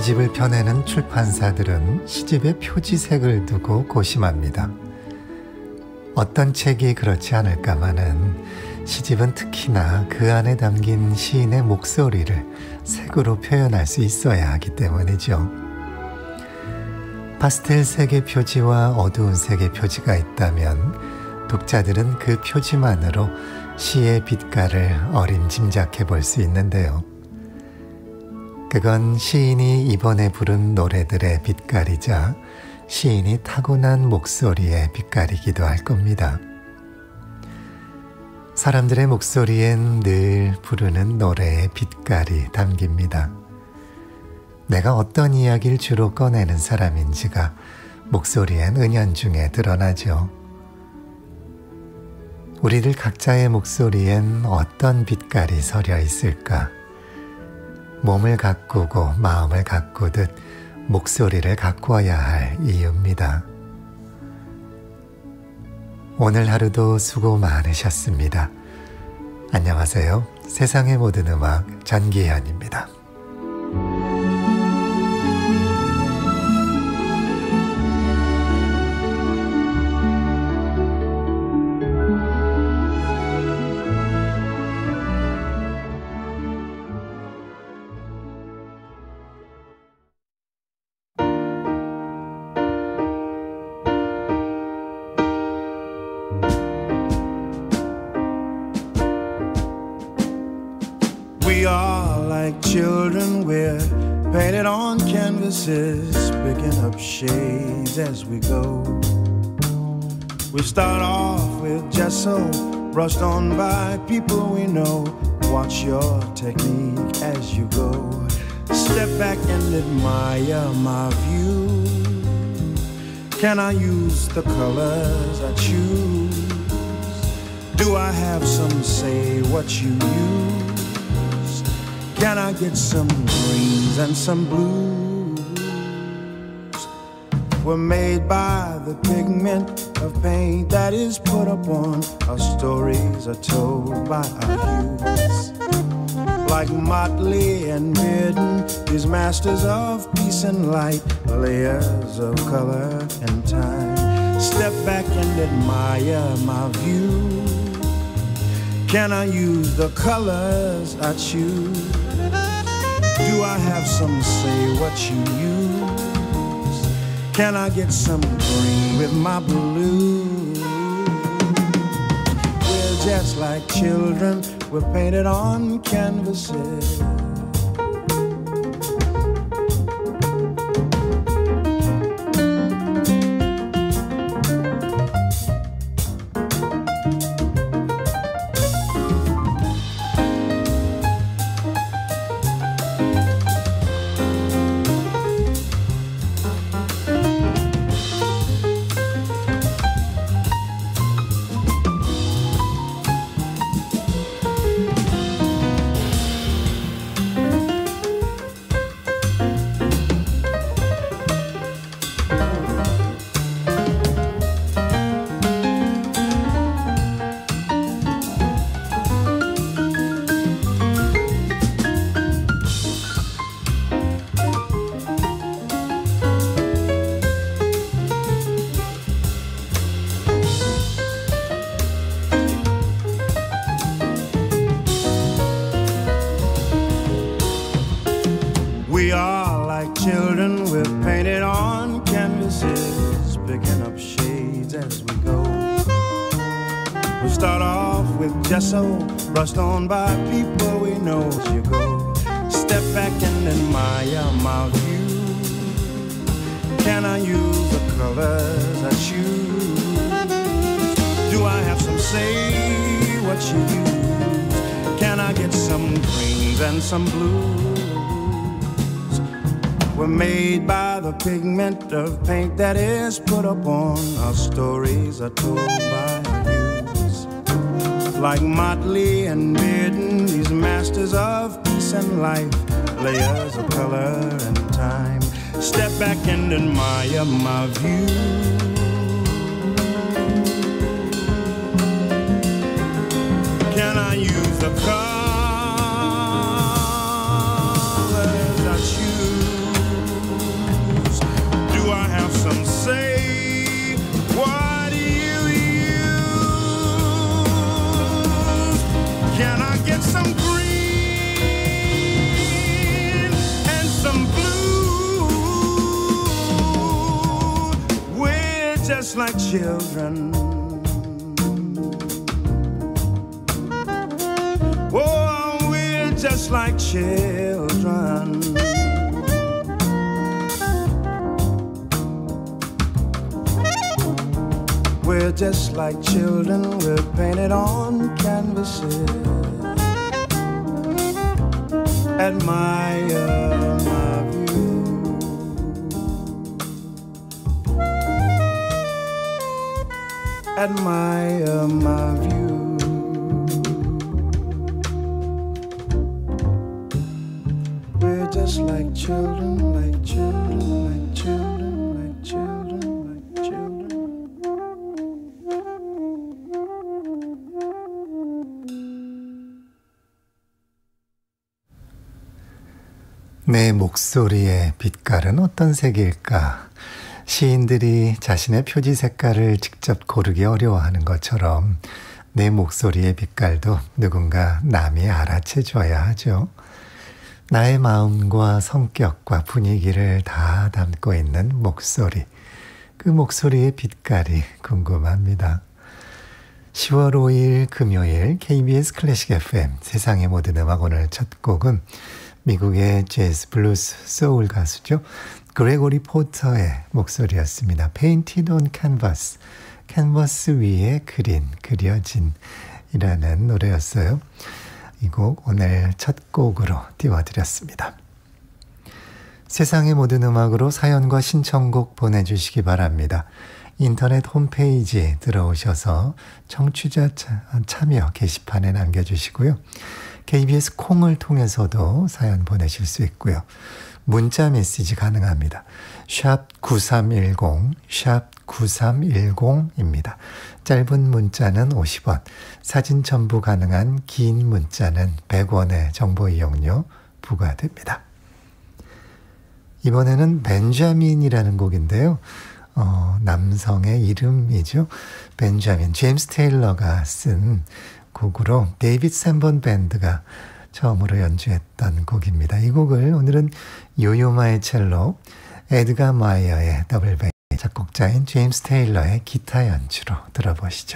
시집을 펴내는 출판사들은 시집에 표지색을 두고 고심합니다. 어떤 책이 그렇지 않을까마는 시집은 특히나 그 안에 담긴 시인의 목소리를 색으로 표현할 수 있어야 하기 때문이죠. 파스텔 색의 표지와 어두운 색의 표지가 있다면 독자들은 그 표지만으로 시의 빛깔을 어림짐작해 볼 수 있는데요. 그건 시인이 이번에 부른 노래들의 빛깔이자 시인이 타고난 목소리의 빛깔이기도 할 겁니다. 사람들의 목소리엔 늘 부르는 노래의 빛깔이 담깁니다. 내가 어떤 이야기를 주로 꺼내는 사람인지가 목소리엔 은연중에 드러나죠. 우리들 각자의 목소리엔 어떤 빛깔이 서려 있을까? 몸을 가꾸고 마음을 가꾸듯 목소리를 가꾸어야 할 이유입니다. 오늘 하루도 수고 많으셨습니다. 안녕하세요. 세상의 모든 음악 전기현입니다. We are like children, we're painted on canvases, picking up shades as we go. We start off with gesso, brushed on by people we know. Watch your technique as you go. Step back and admire my view. Can I use the colors I choose? Do I have some say what you use? Can I get some greens and some blues? We're made by the pigment of paint that is put upon. Our stories are told by our hues. Like Motley and Bearden, these masters of peace and light, layers of color and time. Step back and admire my view. Can I use the colors I choose? Do I have some say what you use? Can I get some green with my blue? We're just like children, we're painted on canvases. We are like children, we're painted on canvases, picking up shades as we go. We start off with gesso, brushed on by people we know as you go. Step back and admire my view. Can I use the colors I choose? Do I have some say what you use? Can I get some greens and some blues? We're made by the pigment of paint that is put upon. Our stories are told by our youths. Like Motley and Bearden, these masters of peace and life, layers of color and time. Step back and admire my view. Can I use the colors I choose? just like children. Oh, we're just like children. We're just like children, we're painted on canvases. Admire my view. Admire my view. We're just like children, like children, like children, like children, like children. 내 목소리의 빛깔은 어떤 색일까? 시인들이 자신의 표지 색깔을 직접 고르기 어려워하는 것처럼 내 목소리의 빛깔도 누군가 남이 알아채줘야 하죠. 나의 마음과 성격과 분위기를 다 담고 있는 목소리. 그 목소리의 빛깔이 궁금합니다. 10월 5일 금요일 KBS 클래식 FM 세상의 모든 음악 오늘 첫 곡은 미국의 재즈, 블루스, 소울 가수죠. 그레고리 포터의 목소리였습니다. Painted on Canvas, 캔버스 위에 그려진 이라는 노래였어요. 이 곡 오늘 첫 곡으로 띄워드렸습니다. 세상의 모든 음악으로 사연과 신청곡 보내주시기 바랍니다. 인터넷 홈페이지 들어오셔서 청취자 참여 게시판에 남겨주시고요. KBS 콩을 통해서도 사연 보내실 수 있고요. 문자 메시지 가능합니다. 샵 9310, 샵 9310입니다. 짧은 문자는 50원, 사진 첨부 가능한 긴 문자는 100원의 정보 이용료 부과됩니다. 이번에는 벤자민이라는 곡인데요. 남성의 이름이죠. 벤자민, 제임스 테일러가 쓴 곡으로 데이비드 샌번 밴드가 처음으로 연주했던 곡입니다. 이 곡을 오늘은 요요마의 첼로, 에드가 마이어의 더블 베이스, 작곡자인 제임스 테일러의 기타 연주로 들어보시죠.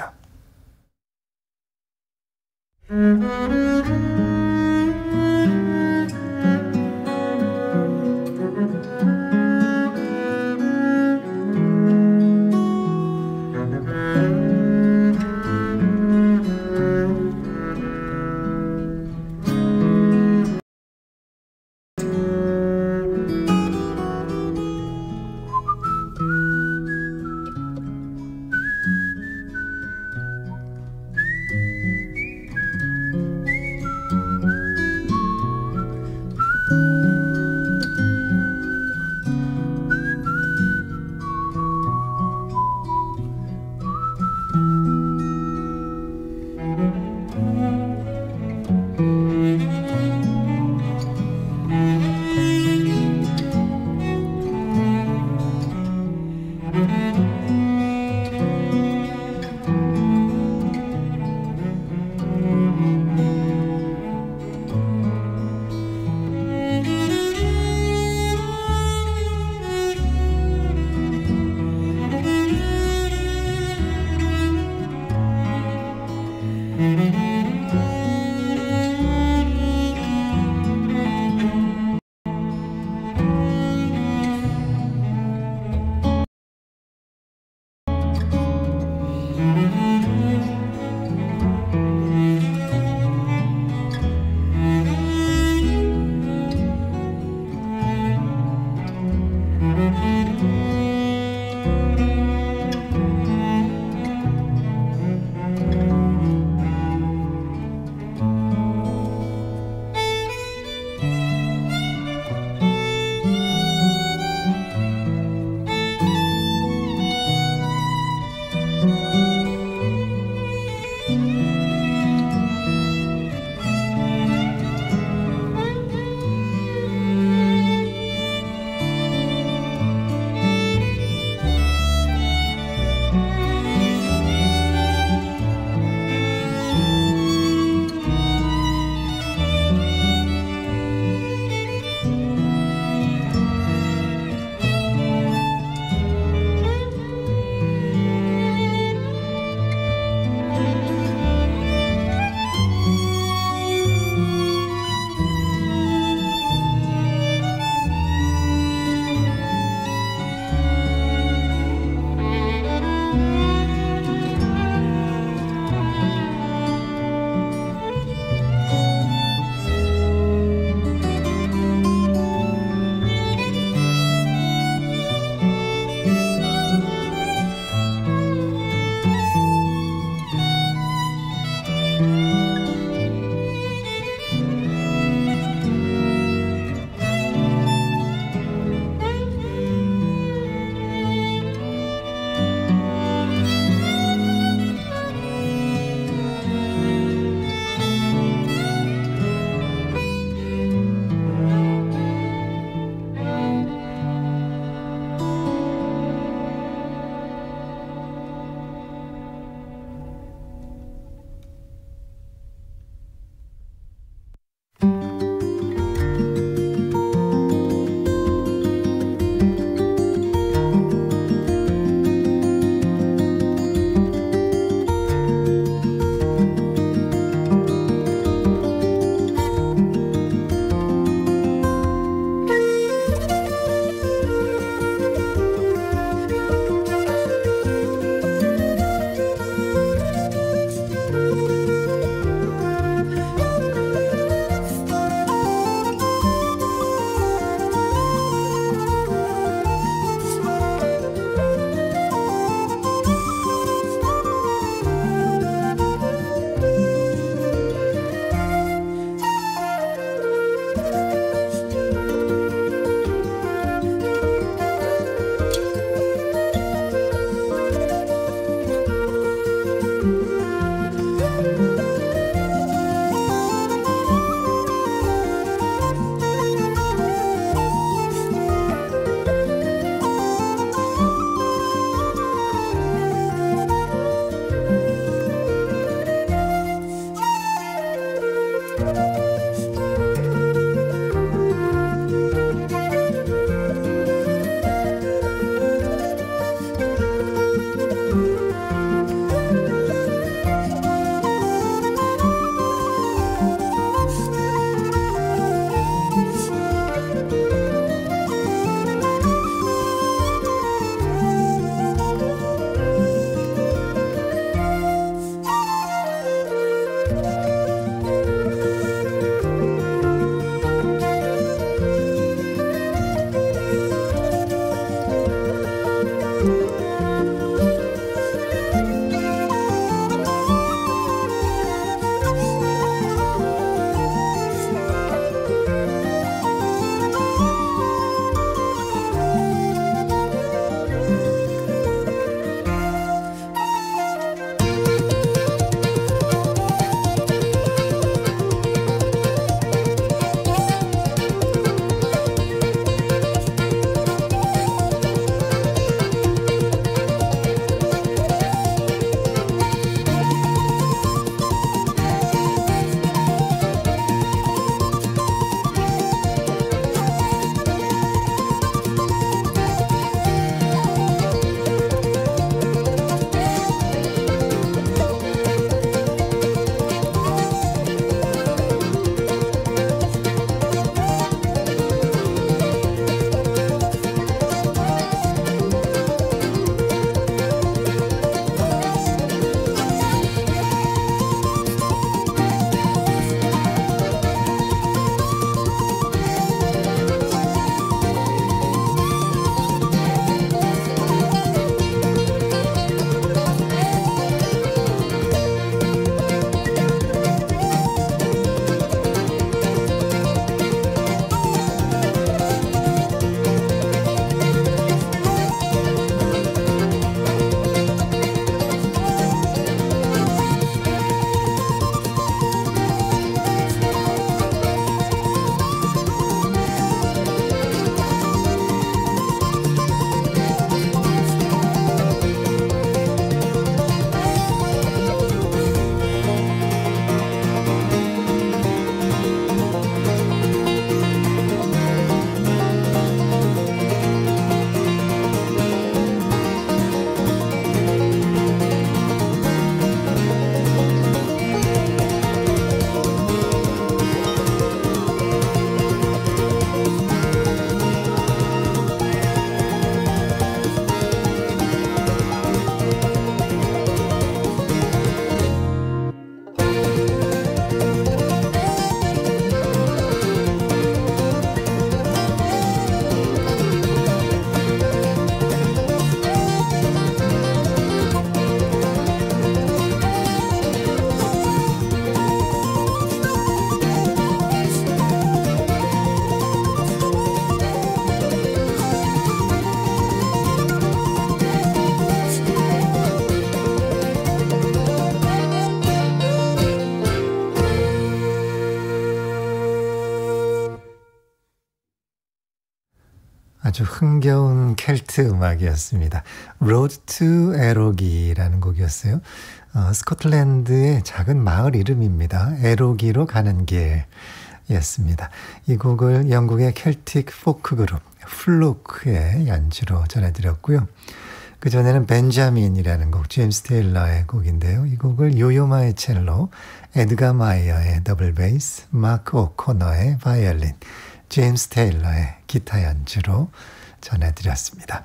아주 흥겨운 켈트 음악이었습니다. Road to 에로기라는 곡이었어요. 스코틀랜드의 작은 마을 이름입니다. 에로기로 가는 길이었습니다. 이 곡을 영국의 켈틱 포크 그룹 플루크의 연주로 전해드렸고요. 그전에는 벤자민이라는 곡, 제임스 테일러의 곡인데요. 이 곡을 요요마의 첼로, 에드가 마이어의 더블 베이스, 마크 오코너의 바이올린, 제임스 테일러의 기타 연주로 전해드렸습니다.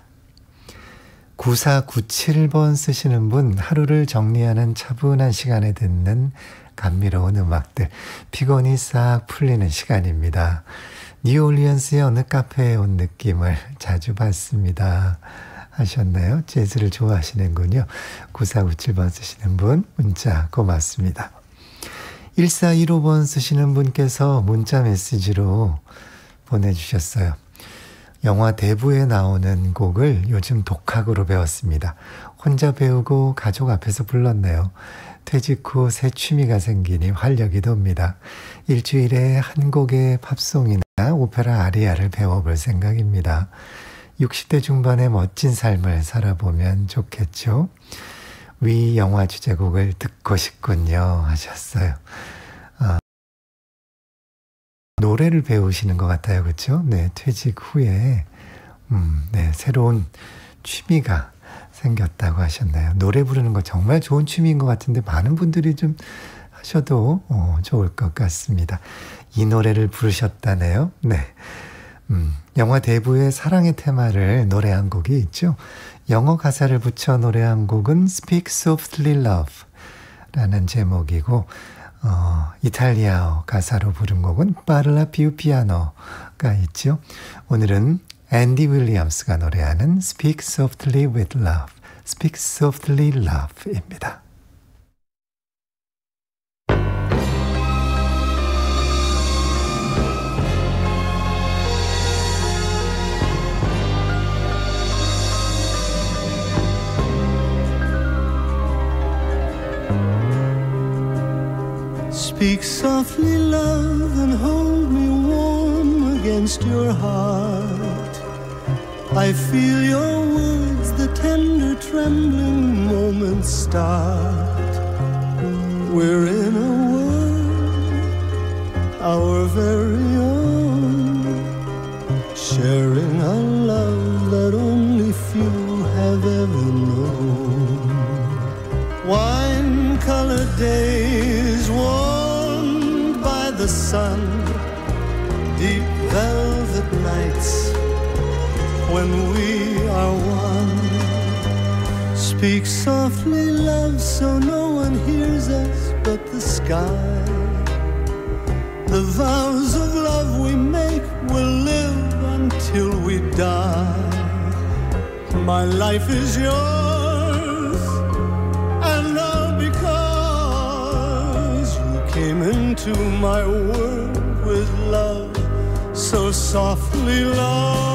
9497번 쓰시는 분, 하루를 정리하는 차분한 시간에 듣는 감미로운 음악들, 피곤이 싹 풀리는 시간입니다. 뉴올리언스의 어느 카페에 온 느낌을 자주 받습니다. 하셨나요? 재즈를 좋아하시는군요. 9497번 쓰시는 분 문자 고맙습니다. 1415번 쓰시는 분께서 문자 메시지로 보내주셨어요. 영화 대부에 나오는 곡을 요즘 독학으로 배웠습니다. 혼자 배우고 가족 앞에서 불렀네요. 퇴직 후 새 취미가 생기니 활력이 돕니다. 일주일에 한 곡의 팝송이나 오페라 아리아를 배워볼 생각입니다. 60대 중반의 멋진 삶을 살아보면 좋겠죠. 위 영화 주제곡을 듣고 싶군요 하셨어요. 노래를 배우시는 것 같아요. 그렇죠? 네, 퇴직 후에 네, 새로운 취미가 생겼다고 하셨나요? 노래 부르는 거 정말 좋은 취미인 것 같은데 많은 분들이 좀 하셔도 좋을 것 같습니다. 이 노래를 부르셨다네요. 네. 영화 대부의 사랑의 테마를 노래한 곡이 있죠. 영어 가사를 붙여 노래한 곡은 Speak Softly Love 라는 제목이고 이탈리아어 가사로 부른 곡은 Parla più piano가 있죠. 오늘은 앤디 윌리엄스가 노래하는 Speak Softly with Love, Speak Softly Love입니다. Speak softly, love, and hold me warm against your heart. I feel your words, the tender trembling moments start. We're in a world, our very own, sharing a love that only few have ever known. Wine-colored days, warmed by the sun, deep velvet nights when we are one. Speak softly, love, so no one hears us but the sky. The vows of love we make will live until we die. My life is yours, and all because you came into my world with love, so softly, love.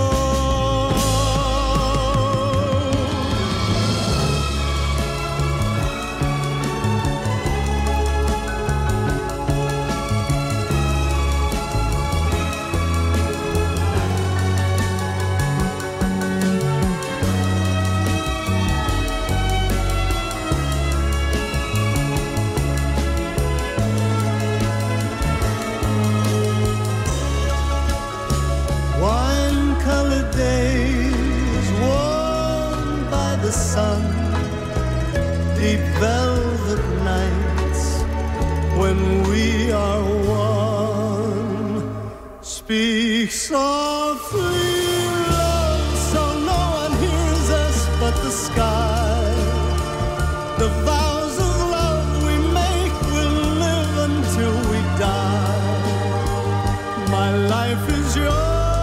Sun, deep velvet nights when we are one. Speak softly, love, so no one hears us but the sky. The vows of love we make will live until we die. My life is yours,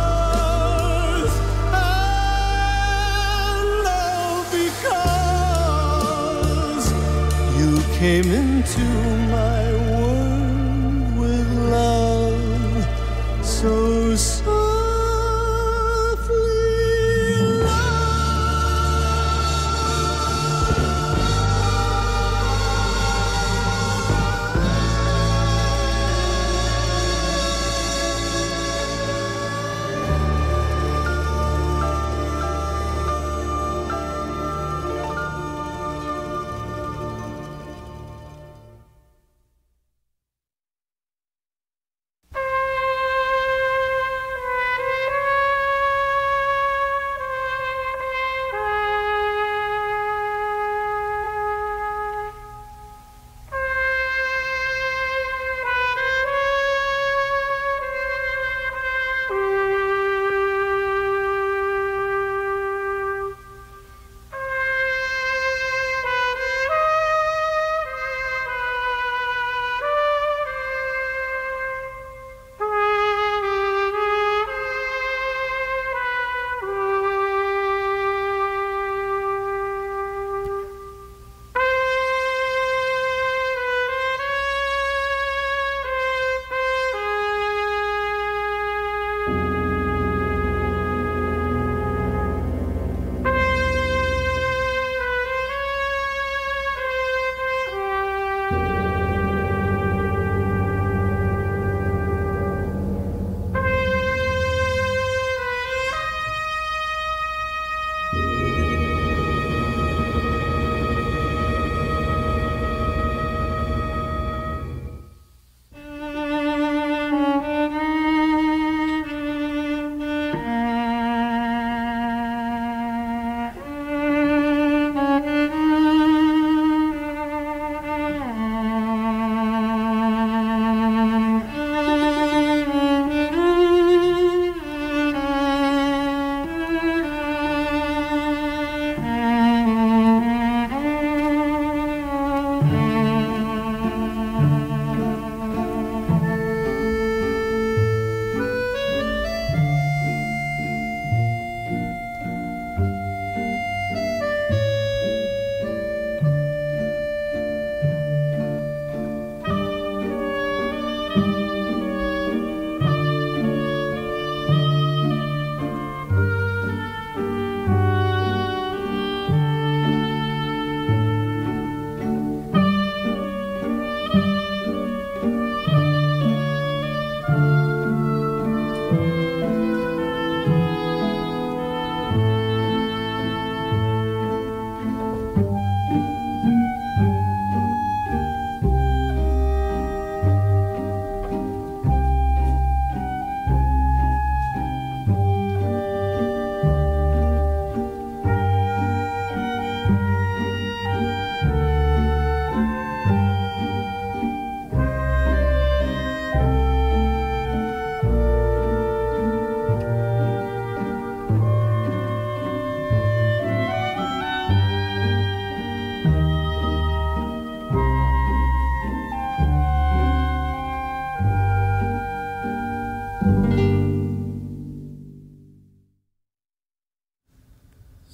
came into my world with love, so softly,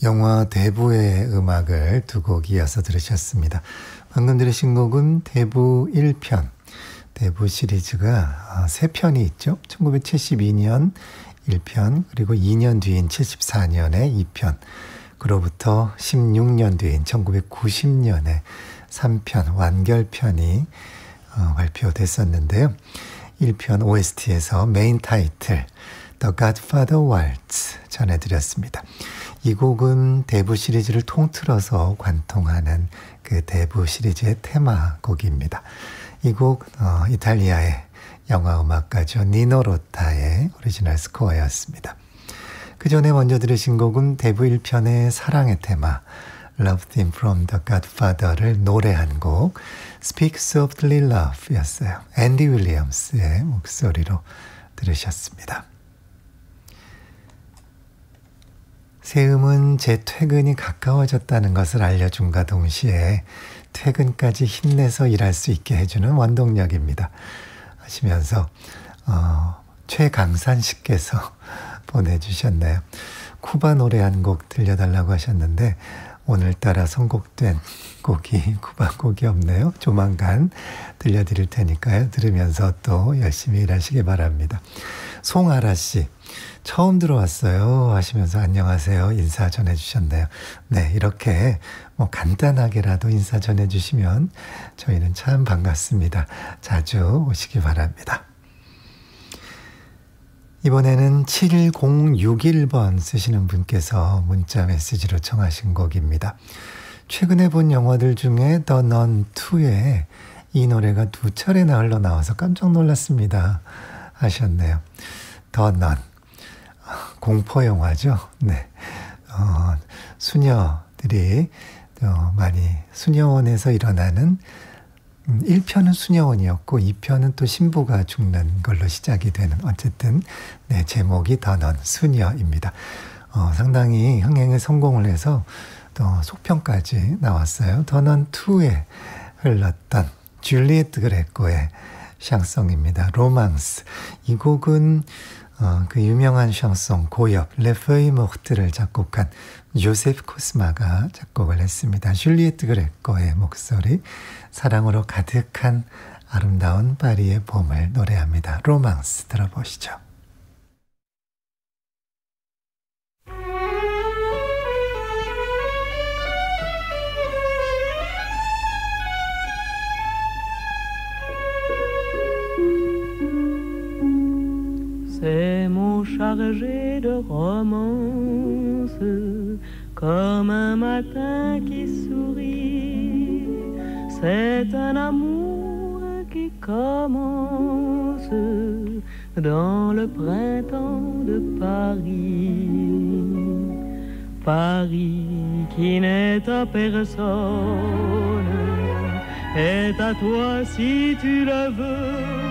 영화 대부의 음악을 두 곡 이어서 들으셨습니다. 방금 들으신 곡은 대부 1편, 대부 시리즈가 3편이 있죠. 1972년 1편, 그리고 2년 뒤인 74년에 2편, 그로부터 16년 뒤인 1990년에 3편, 완결편이 발표됐었는데요. 1편 OST에서 메인 타이틀 The Godfather Waltz 전해드렸습니다. 이 곡은 대부 시리즈를 통틀어서 관통하는 그 대부 시리즈의 테마곡입니다. 이 곡 이탈리아의 영화음악가죠. 니노 로타의 오리지널 스코어였습니다. 그 전에 먼저 들으신 곡은 대부 1편의 사랑의 테마 Love Theme from the Godfather를 노래한 곡 Speak Softly Love 였어요. 앤디 윌리엄스의 목소리로 들으셨습니다. 새음은 제 퇴근이 가까워졌다는 것을 알려준과 동시에 퇴근까지 힘내서 일할 수 있게 해주는 원동력입니다. 하시면서 최강산 씨께서 보내주셨네요. 쿠바 노래 한 곡 들려달라고 하셨는데 오늘따라 선곡된 곡이 쿠바 곡이 없네요. 조만간 들려드릴 테니까요. 들으면서 또 열심히 일하시기 바랍니다. 송아라 씨, 처음 들어왔어요 하시면서 안녕하세요 인사 전해주셨네요. 네, 이렇게 간단하게라도 인사 전해주시면 저희는 참 반갑습니다. 자주 오시기 바랍니다. 이번에는 7061번 쓰시는 분께서 문자 메시지로 청하신 곡입니다. 최근에 본 영화들 중에 The Nun 2에 이 노래가 2차례나 흘러나와서 깜짝 놀랐습니다 하셨네요. The Nun, 공포 영화죠. 네, 수녀들이 많이 수녀원에서 일어나는 1편은 수녀원이었고 2편은 또 신부가 죽는 걸로 시작이 되는 어쨌든 네, 제목이 The Nun, 수녀입니다. 상당히 흥행에 성공을 해서 또 속편까지 나왔어요. The Nun 2에 흘렀던 줄리에트 그레코의 샹송입니다. 로망스. 이 곡은 그 유명한 샹송 고엽 레페이 모흐트를 작곡한 요세프 코스마가 작곡을 했습니다. 줄리에트 그레코의 목소리, 사랑으로 가득한 아름다운 파리의 봄을 노래합니다. 로망스 들어보시죠. Ces mots chargés de romance, comme un matin qui sourit, c'est un amour qui commence dans le printemps de Paris. Paris qui n'est à personne est à toi si tu le veux.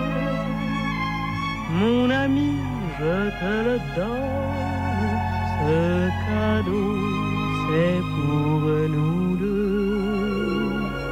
Mon ami, je te le donne, ce cadeau, c'est pour nous deux.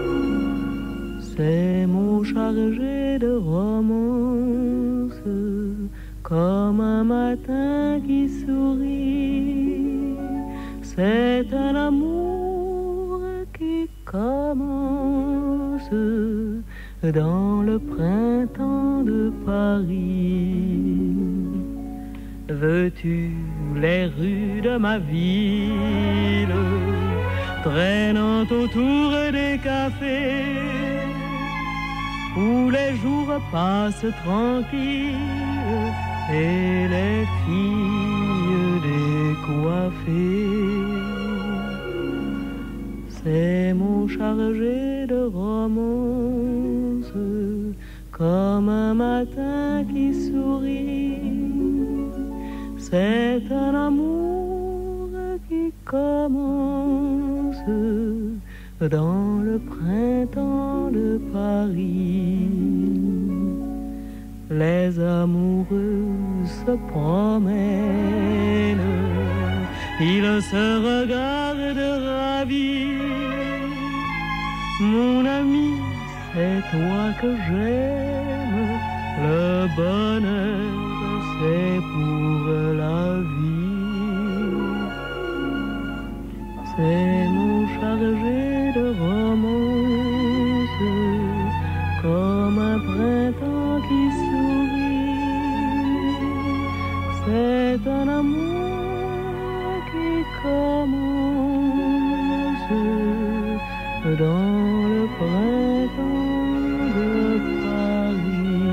Ces mots chargés de romance, comme un matin qui sourit, c'est un amour qui commence dans le printemps de Paris. Veux-tu les rues de ma ville, traînant autour des cafés, où les jours passent tranquilles et les filles décoiffées. Ces mots chargés de romance, comme un matin qui sourit, c'est un amour qui commence dans le printemps de Paris. Les amoureux se promènent, ils se regardent ravis. Mon ami, c'est toi que j'aime, le bonheur c'est pour la vie. Ces mots chargés de romance, comme un printemps qui sourit. C'est un amour qui commence dans le printemps de Paris.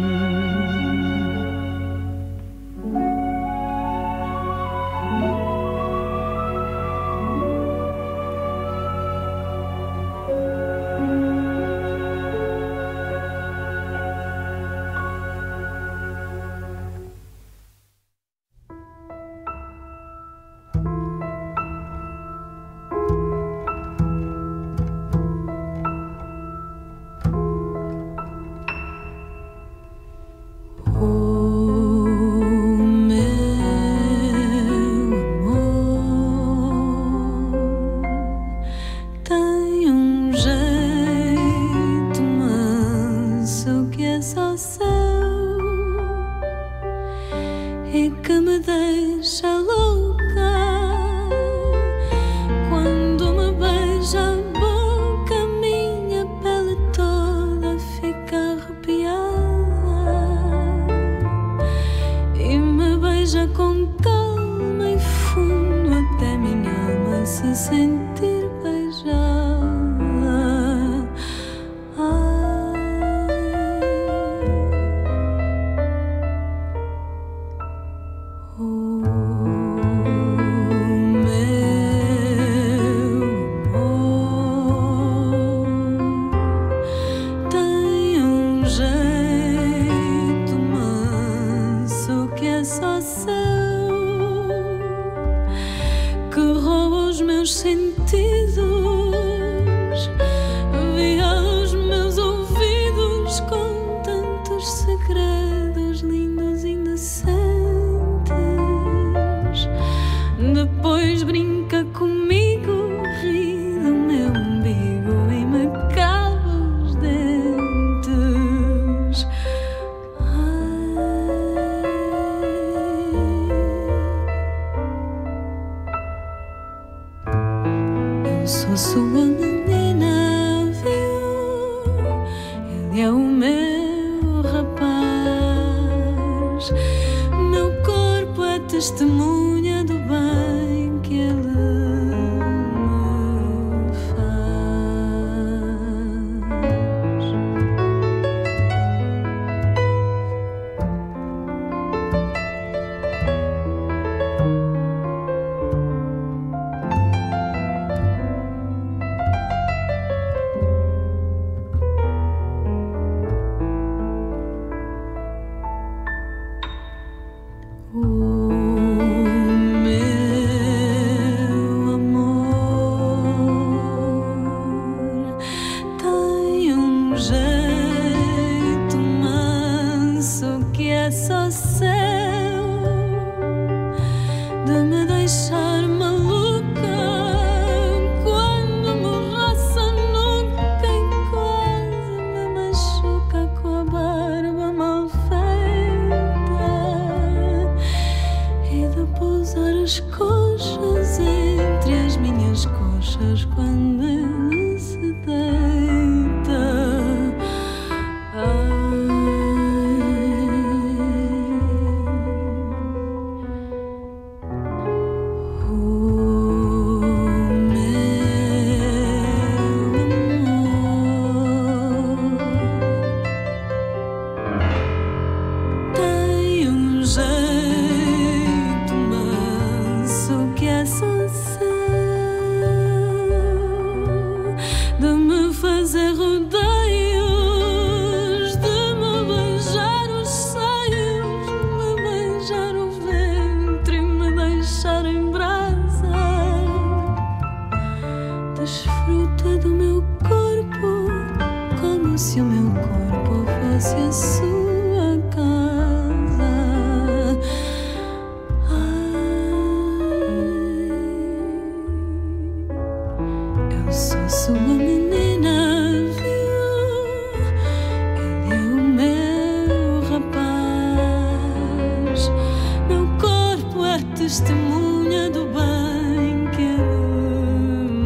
Testemunha do bem que ele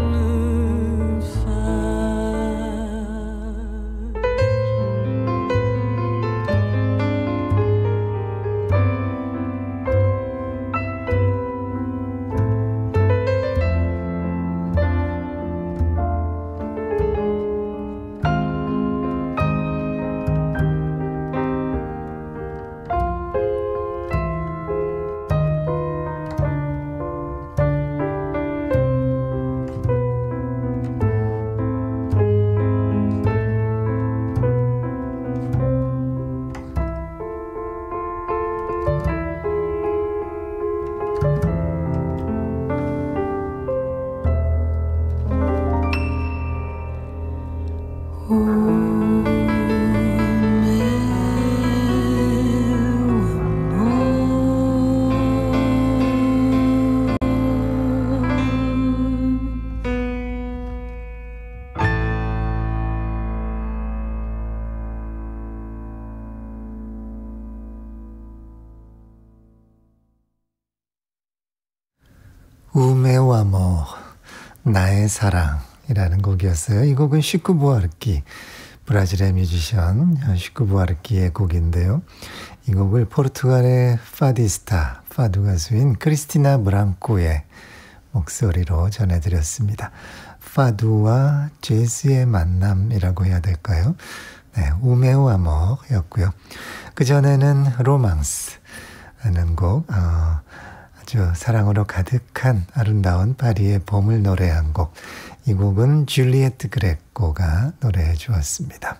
우메와모 나의 사랑이라는 곡이었어요. 이 곡은 시쿠 부아르키, 브라질의 뮤지션 시쿠 부아르키의 곡인데요. 이 곡을 포르투갈의 파디스타, 파두 가수인 크리스티나 브랑코의 목소리로 전해드렸습니다. 파두와 재즈의 만남이라고 해야 될까요? 네, 우메와모였고요. 그전에는 로망스 하는 곡, 아주 사랑으로 가득한 아름다운 파리의 봄을 노래한 곡, 이 곡은 줄리에트 그레코가 노래해 주었습니다.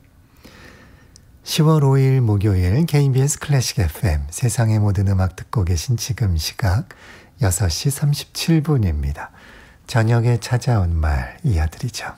10월 5일 목요일 KBS 클래식 FM 세상의 모든 음악 듣고 계신 지금 시각 6시 37분입니다. 저녁에 찾아온 말 이어드리죠.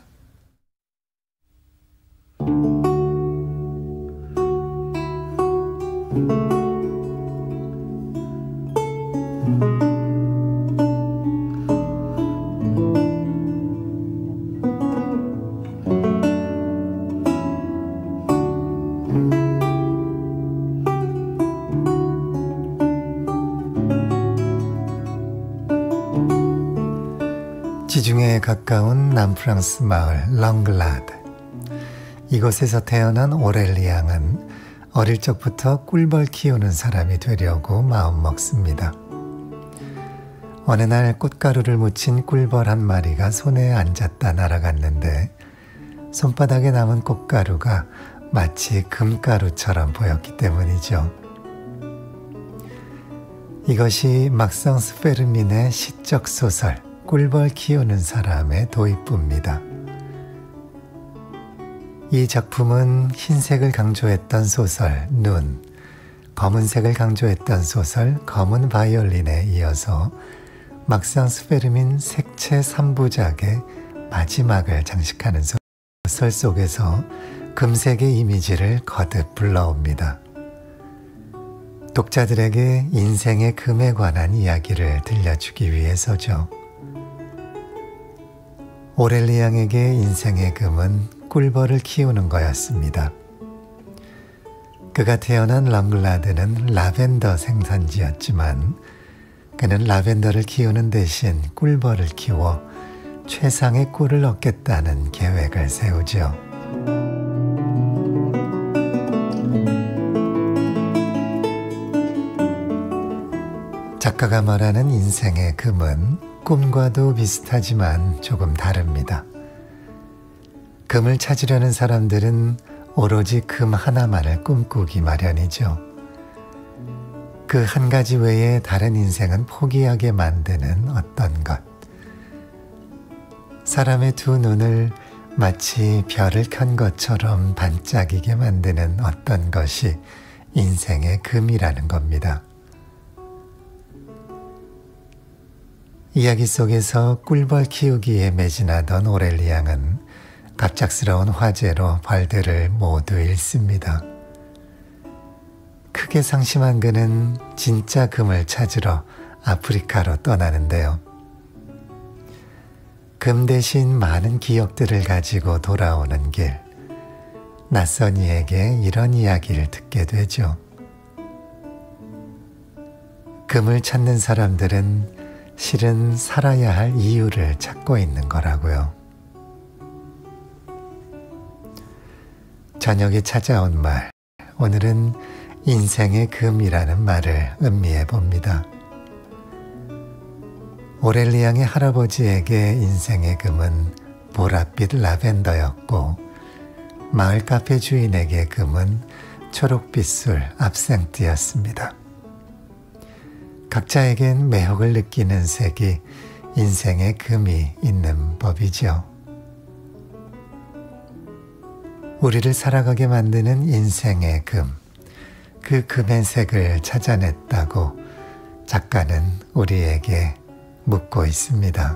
지중해에 가까운 남프랑스 마을 랑글라드. 이곳에서 태어난 오렐리 양은 어릴 적부터 꿀벌 키우는 사람이 되려고 마음먹습니다. 어느 날 꽃가루를 묻힌 꿀벌 한 마리가 손에 앉았다 날아갔는데 손바닥에 남은 꽃가루가 마치 금가루처럼 보였기 때문이죠. 이것이 막상스 페르민의 시적 소설 꿀벌 키우는 사람의 도입부입니다. 이 작품은 흰색을 강조했던 소설 눈, 검은색을 강조했던 소설 검은 바이올린에 이어서 막상스 페르민 색채 3부작의 마지막을 장식하는 소설 속에서 금색의 이미지를 거듭 불러옵니다. 독자들에게 인생의 금에 관한 이야기를 들려주기 위해서죠. 오렐리 양에게 인생의 금은 꿀벌을 키우는 거였습니다. 그가 태어난 랑글라드는 라벤더 생산지였지만 그는 라벤더를 키우는 대신 꿀벌을 키워 최상의 꿀을 얻겠다는 계획을 세우죠. 작가가 말하는 인생의 금은 꿈과도 비슷하지만 조금 다릅니다. 금을 찾으려는 사람들은 오로지 금 하나만을 꿈꾸기 마련이죠. 그 한 가지 외에 다른 인생은 포기하게 만드는 어떤 것. 사람의 두 눈을 마치 별을 켠 것처럼 반짝이게 만드는 어떤 것이 인생의 금이라는 겁니다. 이야기 속에서 꿀벌 키우기에 매진하던 오렐리 양은 갑작스러운 화재로 벌들을 모두 잃습니다. 크게 상심한 그는 진짜 금을 찾으러 아프리카로 떠나는데요. 금 대신 많은 기억들을 가지고 돌아오는 길, 낯선 이에게 이런 이야기를 듣게 되죠. 금을 찾는 사람들은 실은 살아야 할 이유를 찾고 있는 거라고요. 저녁에 찾아온 말, 오늘은 인생의 금이라는 말을 음미해 봅니다. 오렐리 양의 할아버지에게 인생의 금은 보랏빛 라벤더였고 마을 카페 주인에게 금은 초록빛술 압생트였습니다. 각자에겐 매혹을 느끼는 색이 인생의 금이 있는 법이죠. 우리를 살아가게 만드는 인생의 금, 그 금의 색을 찾아냈다고 작가는 우리에게 묻고 있습니다.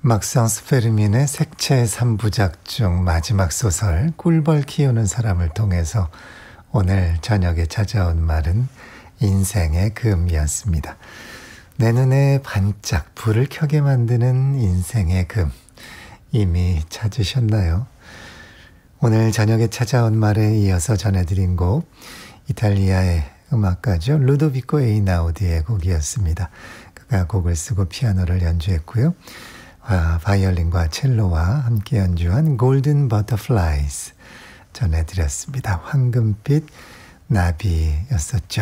막상스 페르민의 색채 3부작 중 마지막 소설 꿀벌 키우는 사람을 통해서 오늘 저녁에 찾아온 말은 인생의 금이었습니다. 내 눈에 반짝 불을 켜게 만드는 인생의 금, 이미 찾으셨나요? 오늘 저녁에 찾아온 말에 이어서 전해드린 곡, 이탈리아의 음악가죠. 루도비코 에이나우디의 곡이었습니다. 그가 곡을 쓰고 피아노를 연주했고요. 바이올린과 첼로와 함께 연주한 골든 버터플라이즈 전해드렸습니다. 황금빛 나비였었죠.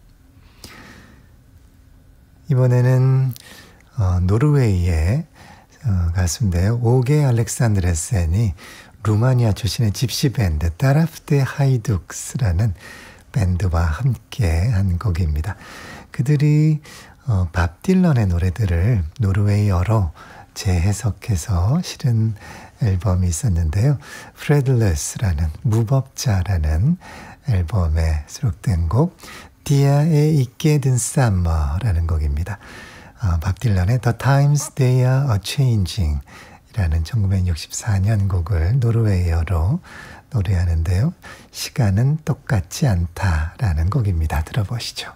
이번에는 노르웨이의 가수인데요. 오게 알렉산드레센이 루마니아 출신의 집시 밴드 따라프테 하이둑스라는 밴드와 함께 한 곡입니다. 그들이 밥 딜런의 노래들을 노르웨이어로 재해석해서 실은 앨범이 있었는데요. 프레들레스라는 무법자라는 앨범에 수록된 곡 디아에 있게 든 썸머라는 곡입니다. 밥 딜런의 The Times They Are A-Changing 이라는 1964년 곡을 노르웨이어로 노래하는데요. 시간은 똑같지 않다라는 곡입니다. 들어보시죠.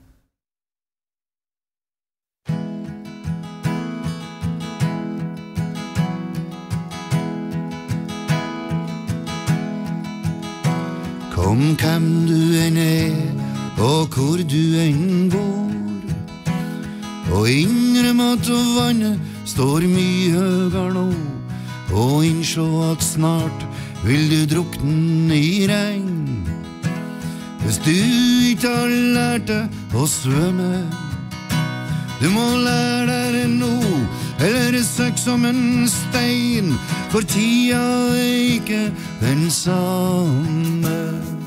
Kom hvem du enn og hvor du enn går, og innrøm at vannet står mye høyere nå, og innsjå at snart vil du drukne i regn. Hvis du ikke har lært deg å svømme, du må lære deg det nå, eller søk som en stein, for tida er ikke den samme.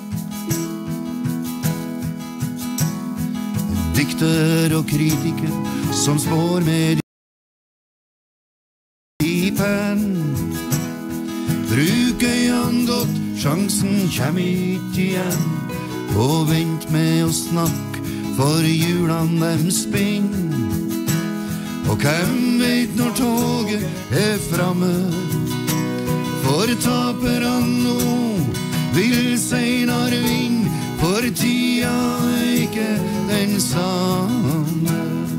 Dikter og kritiker som spår med i penn. Bruk øynene godt, sjansen kjem ikke igjen. Og vent med å snakke, for hjulene dem spinn. Og hvem vet når toget er framme? For taperne nå vil senere vinne, for tida er ikke den samme.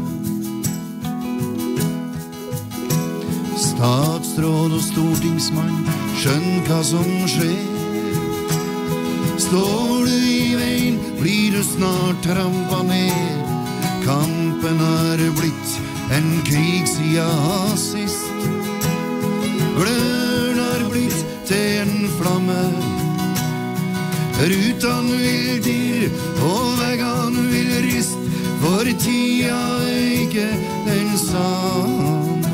Statsråd og stortingsmann, skjønn hva som skjer. Står du i veien, blir du snart trampa ned. Kampen har blitt en krig siden sist. Gløren har blitt til en flamme. Rutene vil dirre, og veggene vil riste, for tida er ikke den samme.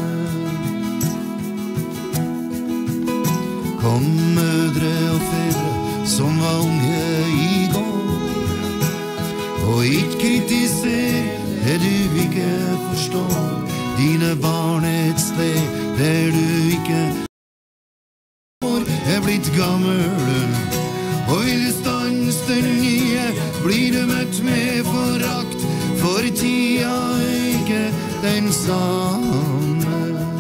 Kom mødre og fedre som var unge i går, og ikke kritiser det du ikke forstår. Dine barn er et sted der du ikke er blitt gammel, og vil du stanse den nye, blir du møtt med forakt, for tida er ikke den samme.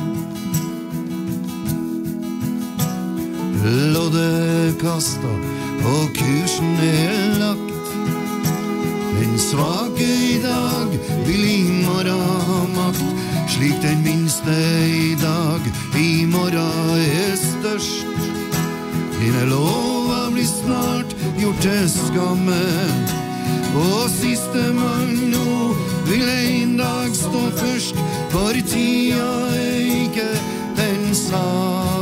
Loddet kasta, og kursen er lagt. Den svake i dag vil i morgen ha makt, slik den minste i dag i morgen er størst. Dine lover blir snart gjort til skamme, og siste mann nå vil en dag stå først, for tida er ikke den samme.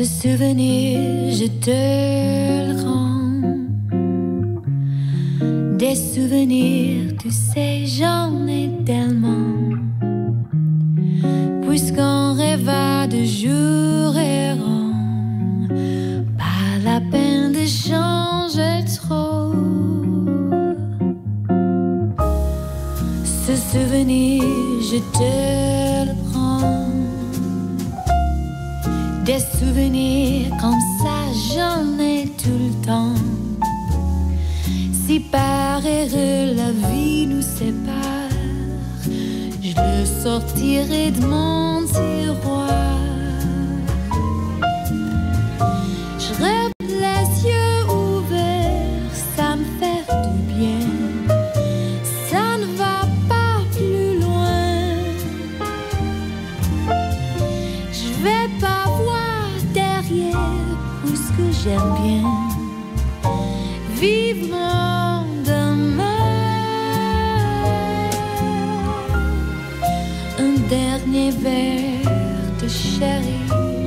Ce souvenir, je te le rends. Des souvenirs, tu sais, j'en ai tellement. Puisqu'on rêva de jour errant, pas la peine de changer trop. Ce souvenir, je te le prends. Des souvenirs comme ça, j'en ai tout le temps. Si par erreur la vie nous sépare, je le sortirai de mon tiroir. Je rêve les yeux ouverts, ça me fait du bien. Ça ne va pas plus loin. Je vais pas voir derrière, puisque j'aime bien vivre mon demain. Un dernier verre de sherry,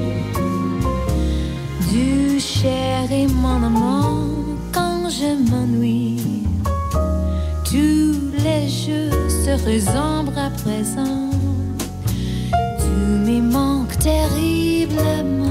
du sherry mon amour. Quand je m'ennuie, tous les jeux se ressemblent à présent. Tu me manques terriblement.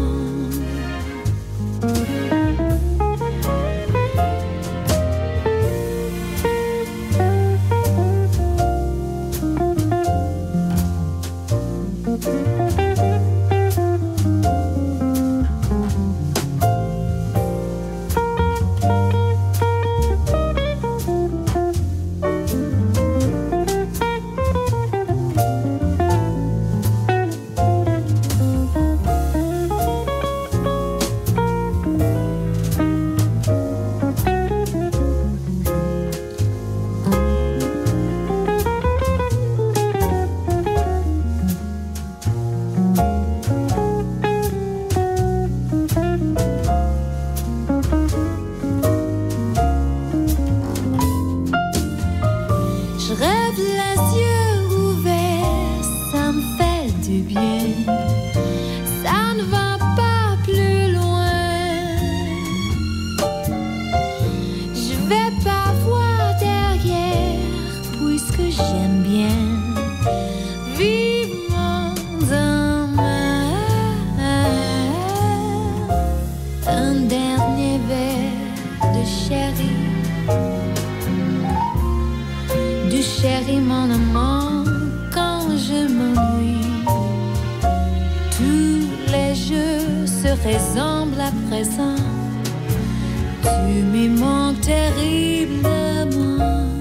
Chérie, mon amant, quand je m'ennuie, tous les jeux se ressemblent à présent. Tu me manques terriblement.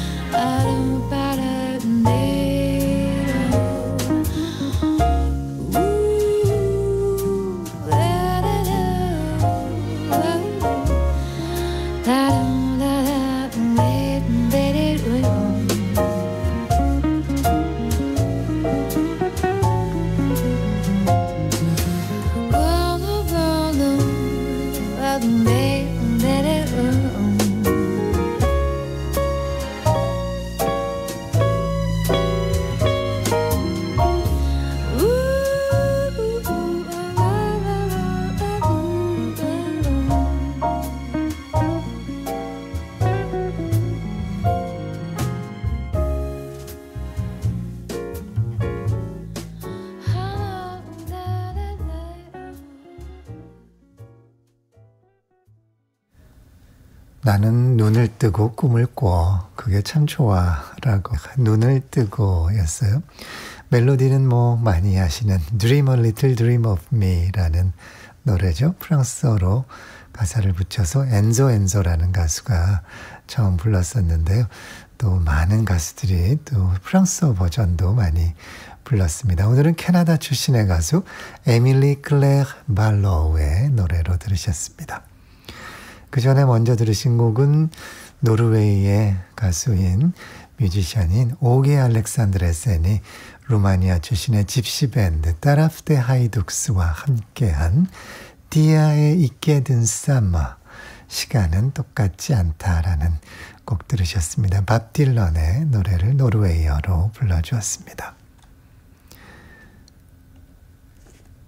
나는 눈을 뜨고 꿈을 꿔. 그게 참 좋아. 라고. 눈을 뜨고 였어요. 멜로디는 뭐 많이 아시는 Dream a Little Dream of Me 라는 노래죠. 프랑스어로 가사를 붙여서 엔조라는 가수가 처음 불렀었는데요. 또 많은 가수들이 또 프랑스어 버전도 많이 불렀습니다. 오늘은 캐나다 출신의 가수 에밀리 클레르 발로우의 노래로 들으셨습니다. 그 전에 먼저 들으신 곡은 노르웨이의 가수인 뮤지션인 오게 알렉산드레센이 루마니아 출신의 집시 밴드 따라프데 하이둑스와 함께한 디아에 있게 든 사마, 시간은 똑같지 않다라는 곡 들으셨습니다. 밥 딜런의 노래를 노르웨이어로 불러주었습니다.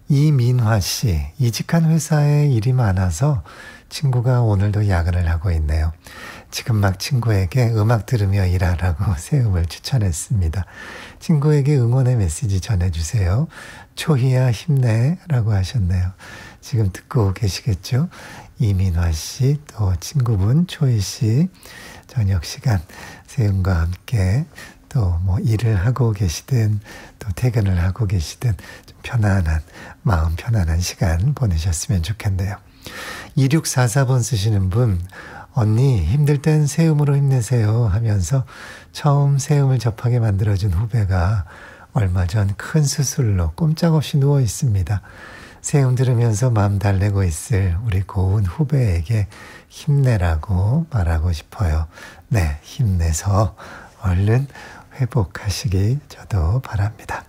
이민화 씨, 이직한 회사에 일이 많아서 친구가 오늘도 야근을 하고 있네요. 지금 막 친구에게 음악 들으며 일하라고 새 음을 추천했습니다. 친구에게 응원의 메시지 전해주세요. 초희야 힘내 라고 하셨네요. 지금 듣고 계시겠죠? 이민화 씨, 또 친구분 초희 씨, 저녁 시간 세음과 함께 또 뭐 일을 하고 계시든 또 퇴근을 하고 계시든 좀 편안한, 마음 편안한 시간 보내셨으면 좋겠네요. 2644번 쓰시는 분, 언니 힘들 땐 세음으로 힘내세요 하면서 처음 세음을 접하게 만들어준 후배가 얼마 전 큰 수술로 꼼짝없이 누워 있습니다. 세음 들으면서 마음 달래고 있을 우리 고운 후배에게 힘내라고 말하고 싶어요. 네, 힘내서 얼른 회복하시기 저도 바랍니다.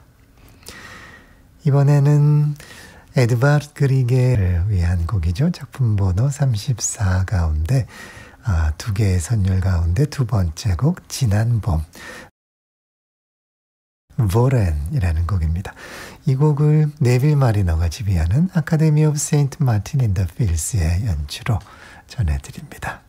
이번에는 에드바르 그리게를 위한 곡이죠. 작품 번호 34 가운데 두 개의 선율 가운데 두 번째 곡 지난 봄 보렌이라는 곡입니다. 이 곡을 네빌 마리너가 지휘하는 아카데미 오브 세인트 마틴 인 더 필스의 연주로 전해드립니다.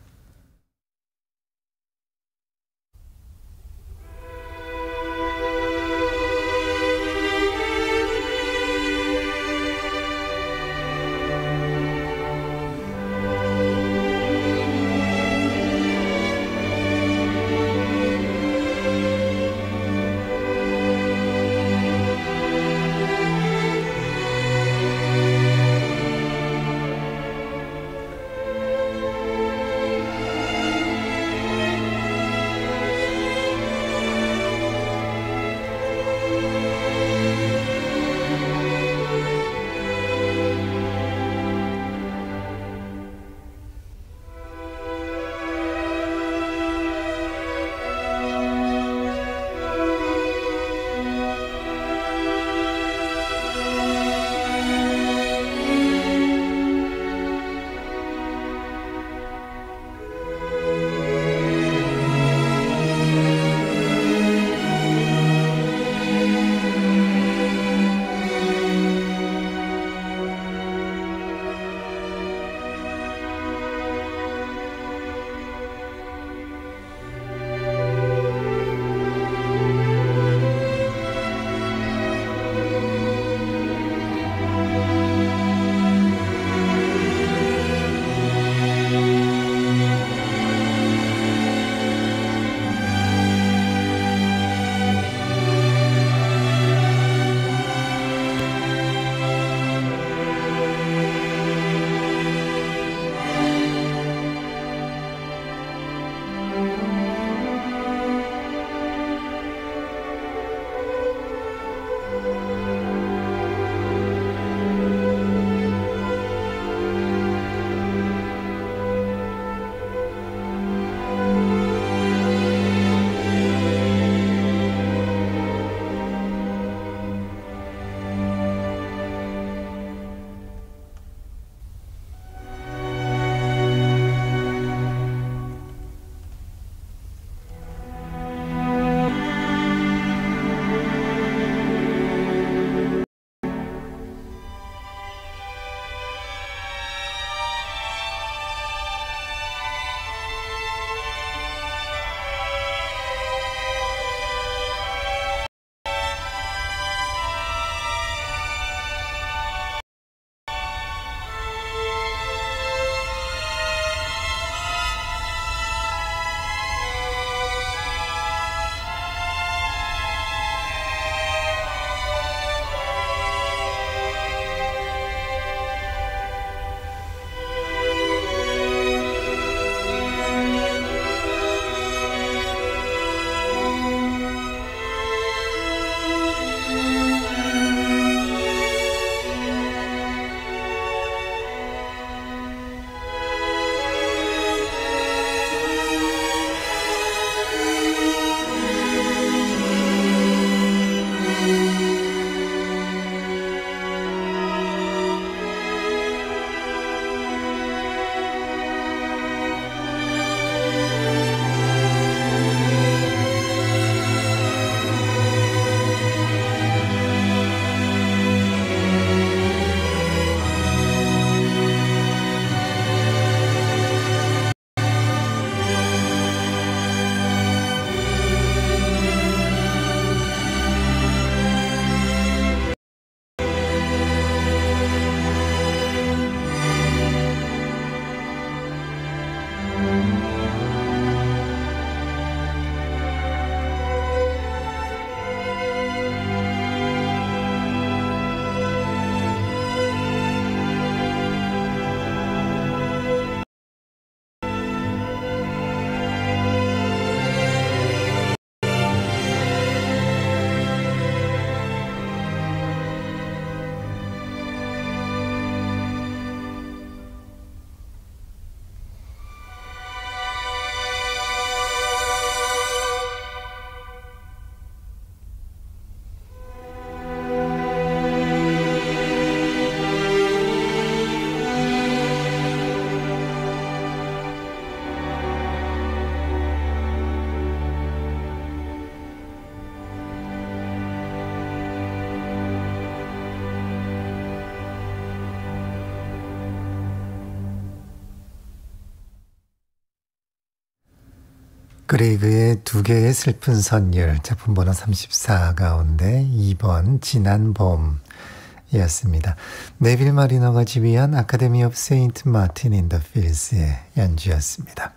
그레이그의 두 개의 슬픈 선율, 작품 번호 34 가운데 2번 지난 봄이었습니다. 네빌 마리너가 지휘한 아카데미 오브 세인트 마틴 인 더 필스의 연주였습니다.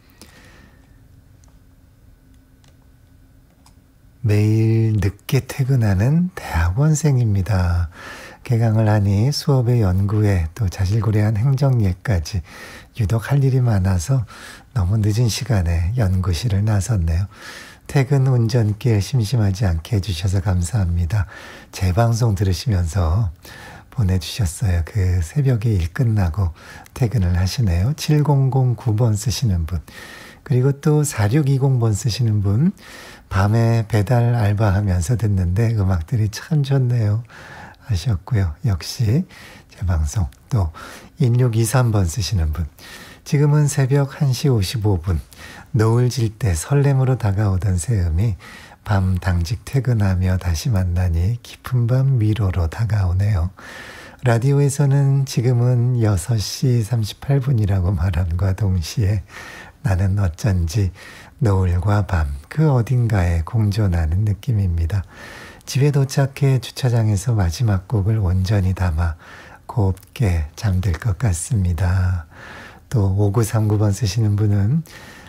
매일 늦게 퇴근하는 대학원생입니다. 개강을 하니 수업에 연구에 또 자질구레한 행정예까지 유독 할 일이 많아서 너무 늦은 시간에 연구실을 나섰네요. 퇴근 운전길 심심하지 않게 해주셔서 감사합니다. 재방송 들으시면서 보내주셨어요. 그 새벽에 일 끝나고 퇴근을 하시네요. 7009번 쓰시는 분, 그리고 또 4620번 쓰시는 분, 밤에 배달 알바하면서 듣는데 음악들이 참 좋네요 하셨고요. 역시 재방송. 또 1623번 쓰시는 분, 지금은 새벽 1시 55분 노을 질 때 설렘으로 다가오던 새음이 밤 당직 퇴근하며 다시 만나니 깊은 밤 위로로 다가오네요. 라디오에서는 지금은 6시 38분이라고 말함과 동시에 나는 어쩐지 노을과 밤 그 어딘가에 공존하는 느낌입니다. 집에 도착해 주차장에서 마지막 곡을 온전히 담아 곱게 잠들 것 같습니다. 또 5939번 쓰시는 분은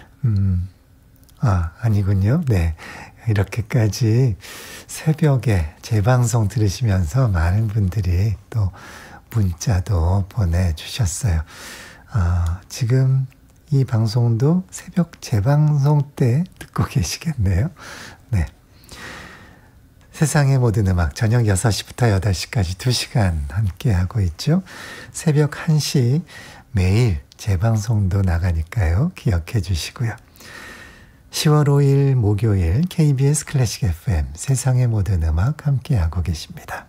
아니군요. 네, 이렇게까지 새벽에 재방송 들으시면서 많은 분들이 또 문자도 보내주셨어요. 지금 이 방송도 새벽 재방송 때 듣고 계시겠네요. 네. 세상의 모든 음악, 저녁 6시부터 8시까지 2시간 함께하고 있죠. 새벽 1시 매일 재방송도 나가니까요. 기억해 주시고요. 10월 5일 목요일 KBS 클래식 FM 세상의 모든 음악 함께하고 계십니다.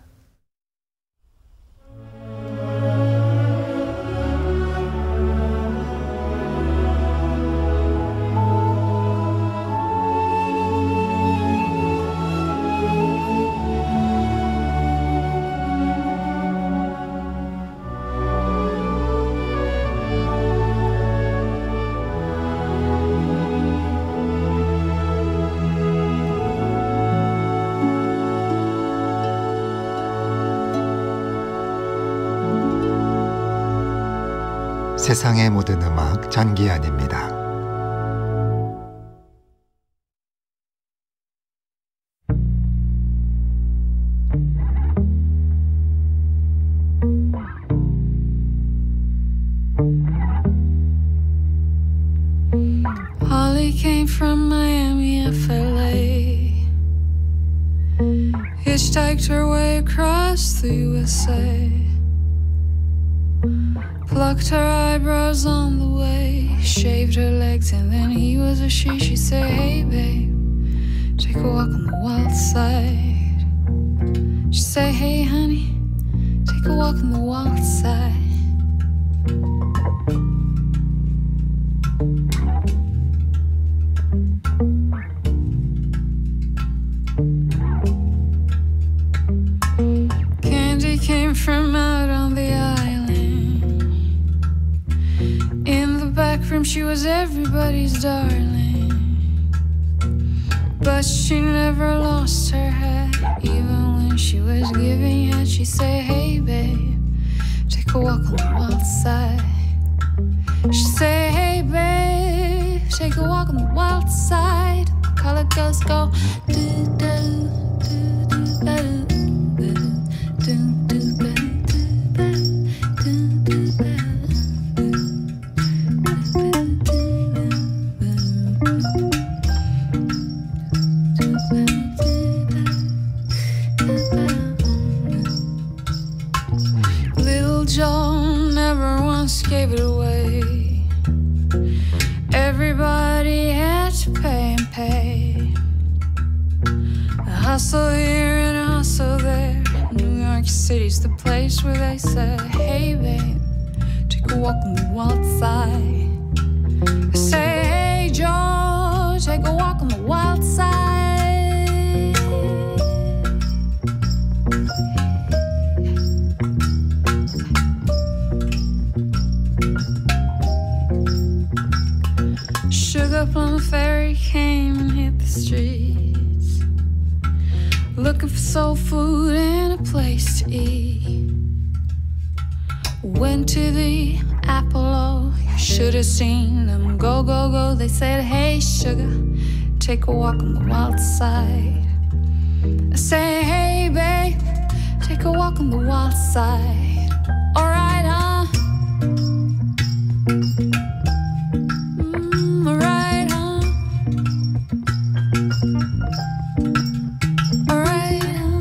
세상의 모든 음악 전기현입니다. Holly came from Miami, FLA. Hitchhiked her way across the USA. Plucked her eyebrows on the way, shaved her legs, and then he was a she. She'd say, hey babe, take a walk on the wild side. She'd say, hey honey, take a walk on the wild side. Candy came from out on the island. In the back room she was everybody's darling, but she never lost her head. Even when she was giving head, she'd say, hey babe, take a walk on the wild side. She'd say, hey babe, take a walk on the wild side. The colored ghosts go do-do, do-do-do, do-do-do. Gave it away. Everybody had to pay and pay. A hustle here and a hustle there. New York City's the place where they say, hey babe, take a walk on the wild side. I say, hey Joe, take a walk on the wild side. Sugar plum fairy soul food and a place to eat. Went to the Apollo, you should have seen them go, go, go. They said, hey, sugar, take a walk on the wild side. I say, hey, babe, take a walk on the wild side. All right, huh? All right, huh? All right, huh?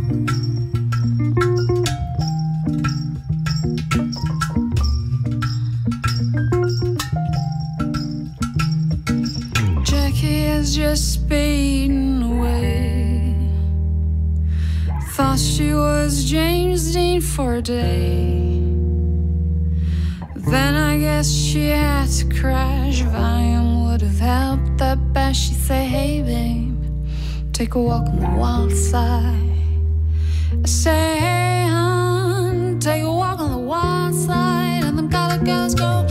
Jackie is just fading away. Thought she was James Dean for a day. Then I guess she had to crash. Valium would have helped that best. She say, hey babe, take a walk on the wild side. I say, hey hon, take a walk on the wild side. And them colored girls go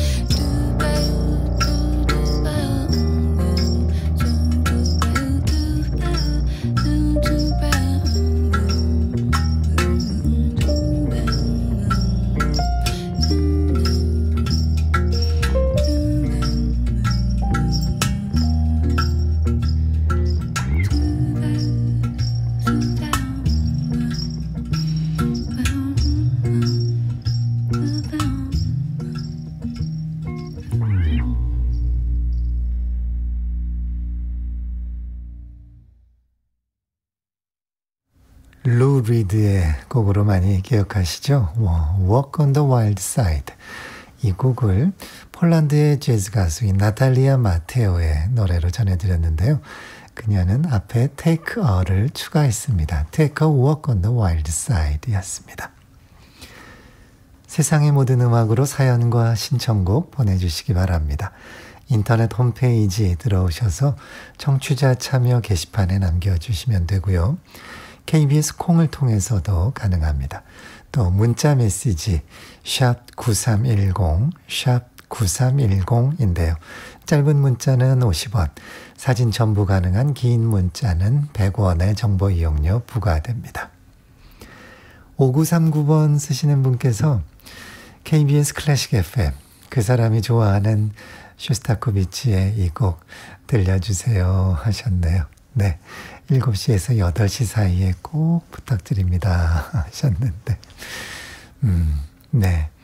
루 리드의 곡으로 많이 기억하시죠? Walk on the Wild Side. 이 곡을 폴란드의 재즈 가수인 나탈리아 마테오의 노래로 전해드렸는데요. 그녀는 앞에 Take a를 추가했습니다. Take a walk on the wild side 였습니다. 세상의 모든 음악으로 사연과 신청곡 보내주시기 바랍니다. 인터넷 홈페이지 들어오셔서 청취자 참여 게시판에 남겨주시면 되고요. KBS 콩을 통해서도 가능합니다. 또 문자 메시지 샵 9310, 샵 9310인데요. 짧은 문자는 50원, 사진 첨부 가능한 긴 문자는 100원의 정보 이용료 부과됩니다. 5939번 쓰시는 분께서 KBS 클래식 FM, 그 사람이 좋아하는 쇼스타코비치의 이 곡 들려주세요 하셨네요. 네, 7시에서 8시 사이에 꼭 부탁드립니다 하셨는데 네,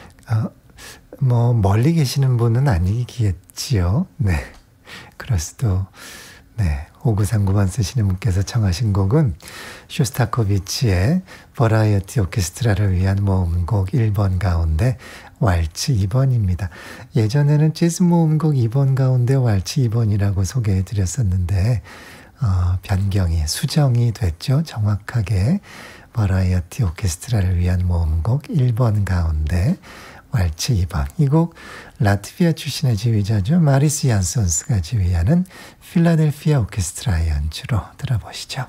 멀리 계시는 분은 아니겠지요. 네, 그럴 수도. 네, 5939번 쓰시는 분께서 청하신 곡은 쇼스타코비치의 버라이어티 오케스트라를 위한 모음곡 1번 가운데 왈츠 2번입니다. 예전에는 재즈 모음곡 2번 가운데 왈츠 2번이라고 소개해 드렸었는데 변경이, 수정이 됐죠. 정확하게 버라이어티 오케스트라를 위한 모음곡 1번 가운데 왈츠 2번. 이 곡 라트비아 출신의 지휘자죠. 마리스 얀손스가 지휘하는 필라델피아 오케스트라의 연주로 들어보시죠.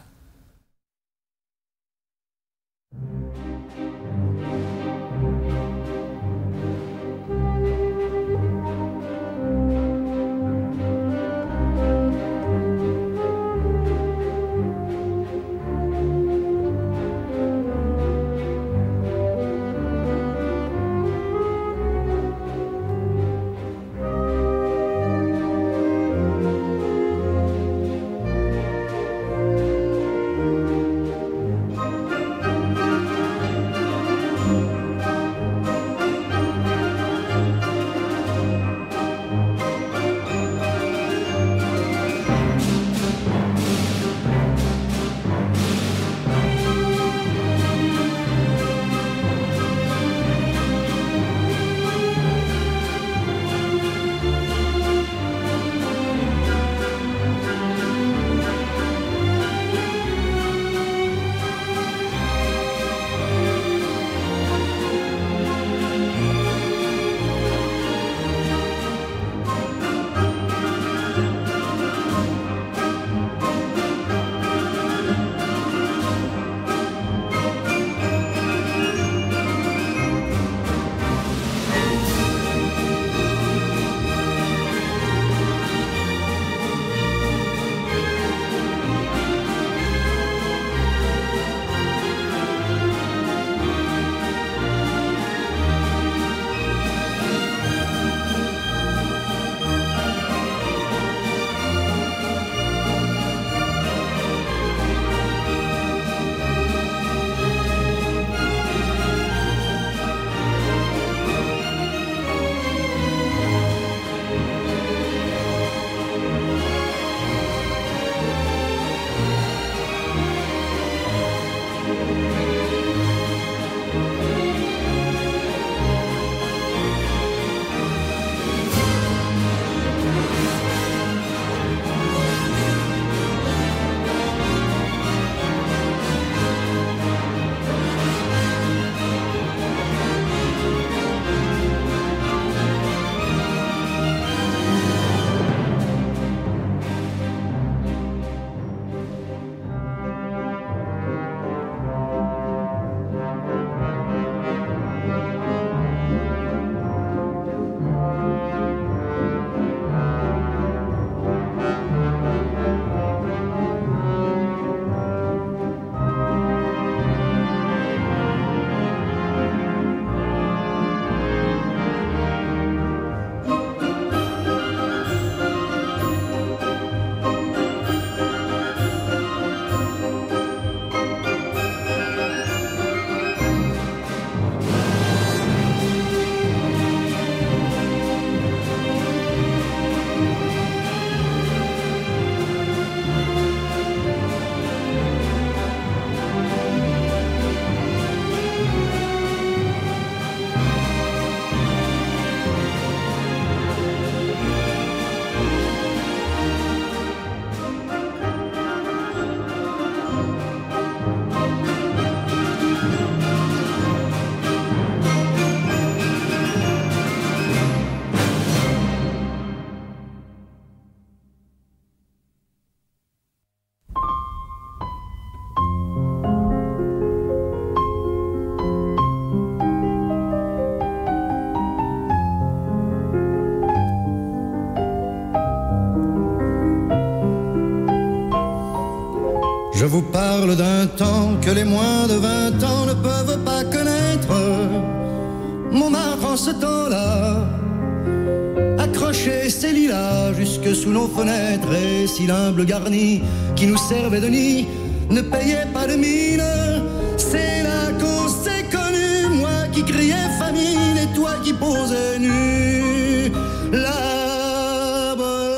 parle d'un temps que les moins de 20 ans ne peuvent pas connaître. Montmartre en ce temps-là accrochait ses lilas jusque sous nos fenêtres, et si l'humble garni qui nous servait de nid ne payait pas de mine, c'est là qu'on s'est connus, moi qui criais famine et toi qui posais nu. La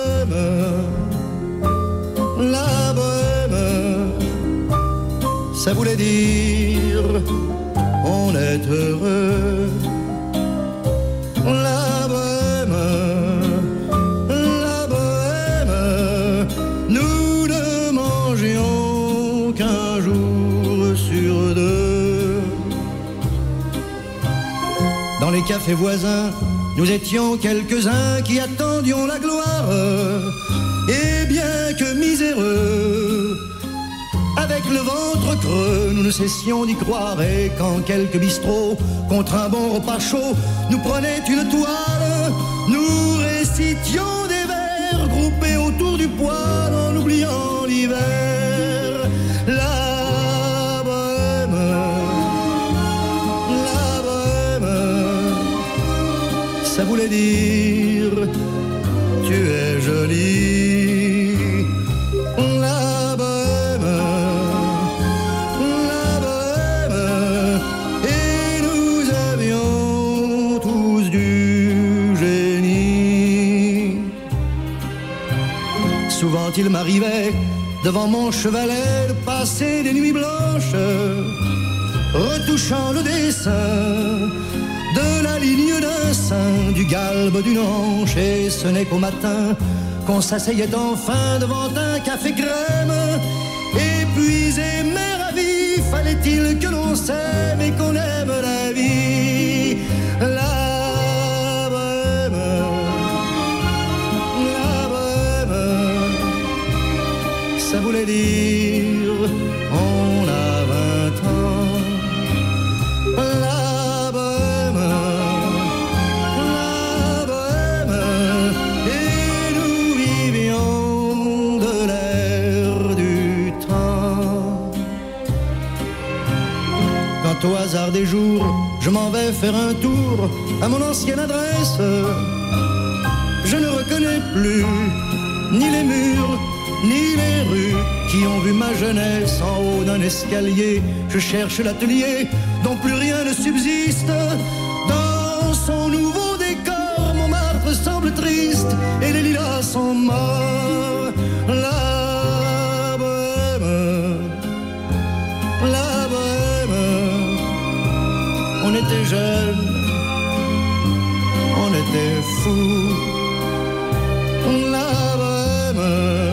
bohème, ça voulait dire on est heureux. La bohème, nous ne mangions qu'un jour sur deux. Dans les cafés voisins, nous étions quelques-uns qui attendions la gloire. Et bien que miséreux, avec le ventre creux, nous ne cessions d'y croire. Et quand quelques bistrots, contre un bon repas chaud, nous prenaient une toile, nous récitions des vers groupés autour du poêle en oubliant l'hiver. La bohème, ça voulait dire tu es jolie. Souvent il m'arrivait devant mon chevalet de passer des nuits blanches, retouchant le dessin de la ligne d'un sein, du galbe d'une hanche. Et ce n'est qu'au matin qu'on s'asseyait enfin devant un café crème, épuisé mais ravi, fallait-il que l'on s'aime et qu'on aime la vie. La bohème, ça voulait dire on a 20 ans. La bohème, et nous vivions de l'air du temps. Quand au hasard des jours, je m'en vais faire un tour à mon ancienne adresse, je ne reconnais plus ni les murs ni les rues qui ont vu ma jeunesse en haut d'un escalier. Je cherche l'atelier dont plus rien ne subsiste. Dans son nouveau décor, Montmartre semble triste et les lilas sont morts. La bohème, on était jeunes, on était fous. La bohème,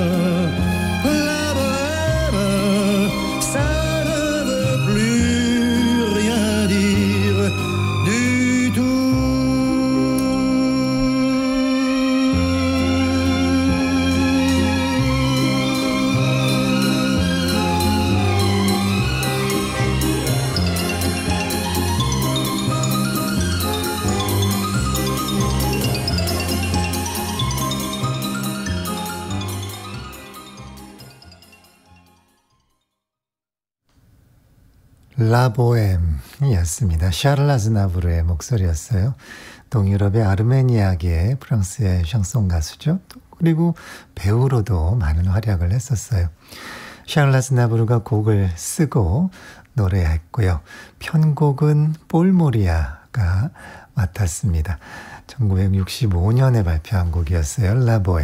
라보엠이었습니다. 샤를 아즈나브르의 목소리였어요. 동유럽의 아르메니아계 프랑스의 샹송 가수죠. 그리고 배우로도 많은 활약을 했었어요. 샤를 아즈나브르가 곡을 쓰고 노래했고요. 편곡은 폴 모리아가 맡았습니다. 1965년에 발표한 곡이었어요. 라보엠.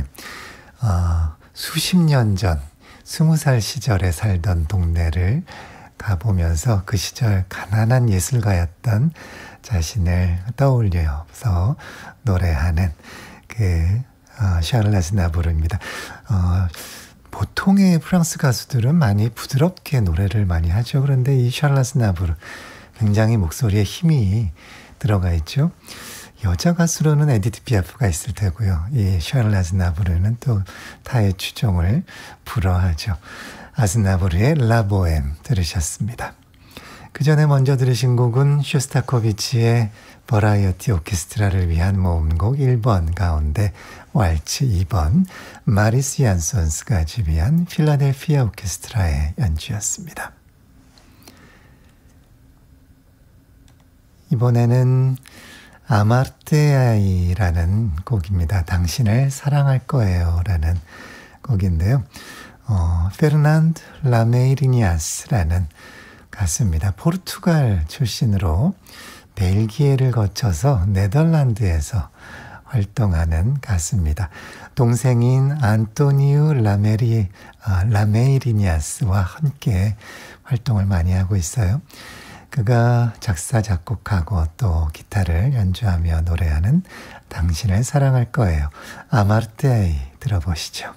수십 년 전 20살 시절에 살던 동네를 가보면서 그 시절 가난한 예술가였던 자신을 떠올려서 노래하는 샤를 아즈나브르입니다. 보통의 프랑스 가수들은 많이 부드럽게 노래를 많이 하죠. 그런데 이 샤를 아즈나브르 굉장히 목소리에 힘이 들어가 있죠. 여자 가수로는 에디트 피아프가 있을 테고요. 이 샤를 아즈나브르는 또 타의 추종을 불허하죠. 아즈나브르의 라보엠 들으셨습니다. 그 전에 먼저 들으신 곡은 쇼스타코비치의 버라이어티 오케스트라를 위한 모음곡 1번 가운데 왈츠 2번 마리스 얀손스가 지휘한 필라델피아 오케스트라의 연주였습니다. 이번에는 아마르테아이라는 곡입니다. 당신을 사랑할 거예요 라는 곡인데요. 페르난드 라메이리니아스라는 가수입니다. 포르투갈 출신으로 벨기에를 거쳐서 네덜란드에서 활동하는 가수입니다. 동생인 안토니우 라메이리니아스와 함께 활동을 많이 하고 있어요. 그가 작사, 작곡하고 또 기타를 연주하며 노래하는 당신을 사랑할 거예요. 아마르테아이 들어보시죠.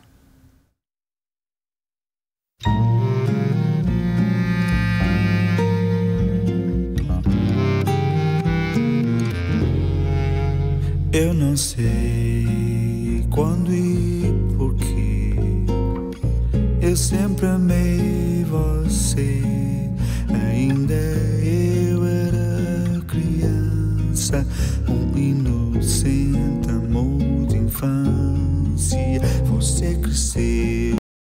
Eu não sei quando e porquê, eu sempre amei você. Ainda eu era criança, inocente amor de infância. Você cresceu,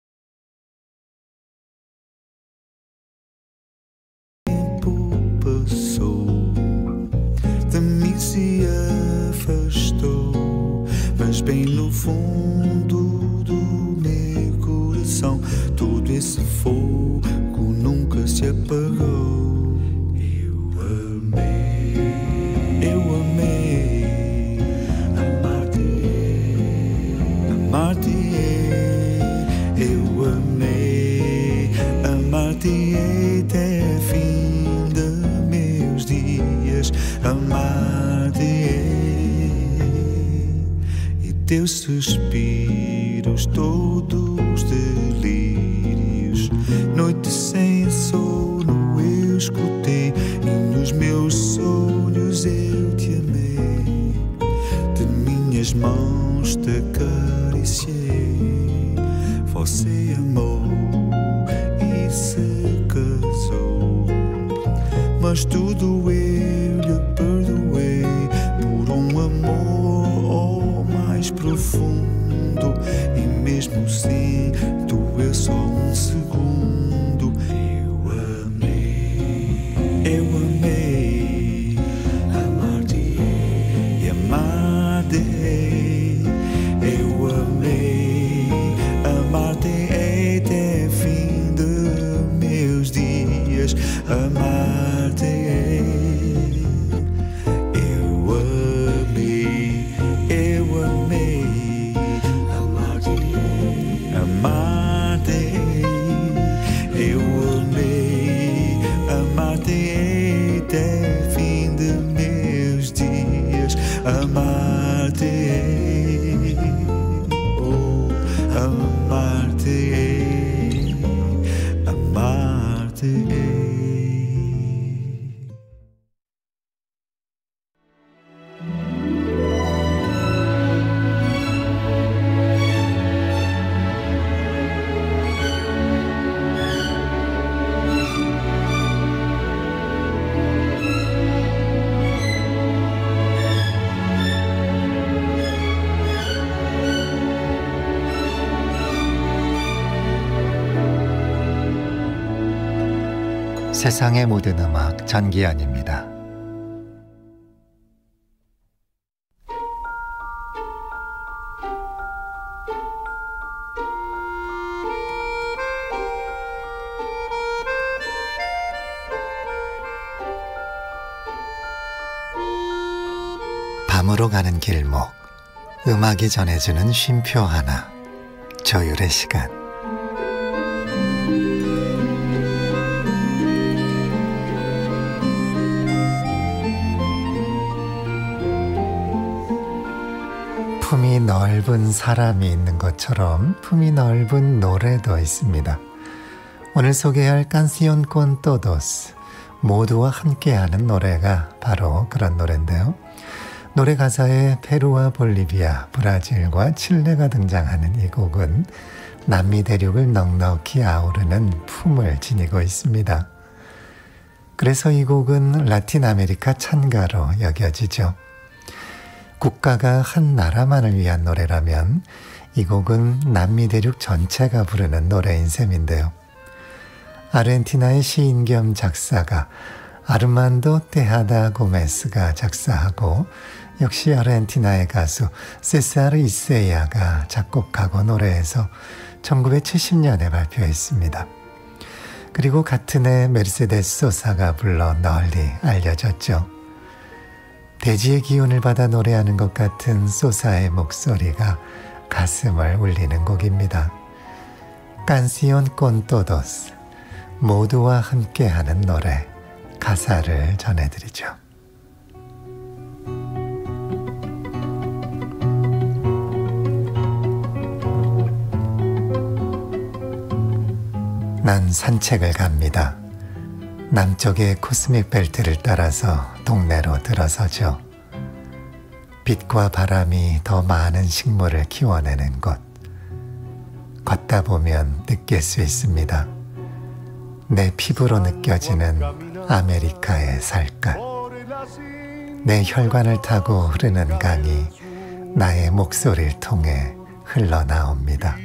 o tempo passou, de mim se afastou, mas bem no fundo do meu coração todo esse fogo nunca se apagou. Eu amei amar-te, eu amei amar-te até fim de meus dias, amar-te e teus suspiros todos delírios, noites sem sono eu escutei e nos meus sonhos eu te amei, de minhas mãos te acariciei. Você amou e se casou, mas tudo eu lhe perdoei por um amor mais profundo, e mesmo assim doeu só um segundo. Eu amei amar-te e amar-te. Eu amei amar-te até fim de meus dias, amar-te. Eu amei amar-te, amar-te. Eu amei amar-te até fim de meus dias, amar-te, oh, amar-te, amar-te. 세상의 모든 음악 전기현입니다. 밤으로 가는 길목, 음악이 전해주는 쉼표 하나, 조율의 시간. 품이 넓은 사람이 있는 것처럼 품이 넓은 노래도 있습니다. 오늘 소개할 깐시온 콘 토도스, 모두와 함께하는 노래가 바로 그런 노래인데요. 노래 가사에 페루와 볼리비아, 브라질과 칠레가 등장하는 이 곡은 남미 대륙을 넉넉히 아우르는 품을 지니고 있습니다. 그래서 이 곡은 라틴 아메리카 찬가로 여겨지죠. 국가가 한 나라만을 위한 노래라면 이 곡은 남미 대륙 전체가 부르는 노래인 셈인데요. 아르헨티나의 시인 겸 작사가 아르만도 테하다 고메스가 작사하고 역시 아르헨티나의 가수 세사르 이세야가 작곡하고 노래해서 1970년에 발표했습니다. 그리고 같은 해 메르세데스 소사가 불러 널리 알려졌죠. 대지의 기운을 받아 노래하는 것 같은 소사의 목소리가 가슴을 울리는 곡입니다. Canción con todos, 모두와 함께하는 노래, 가사를 전해드리죠. 난 산책을 갑니다. 남쪽의 코스믹 벨트를 따라서 동네로 들어서죠. 빛과 바람이 더 많은 식물을 키워내는 곳. 걷다 보면 느낄 수 있습니다. 내 피부로 느껴지는 아메리카의 살갗. 내 혈관을 타고 흐르는 강이 나의 목소리를 통해 흘러나옵니다.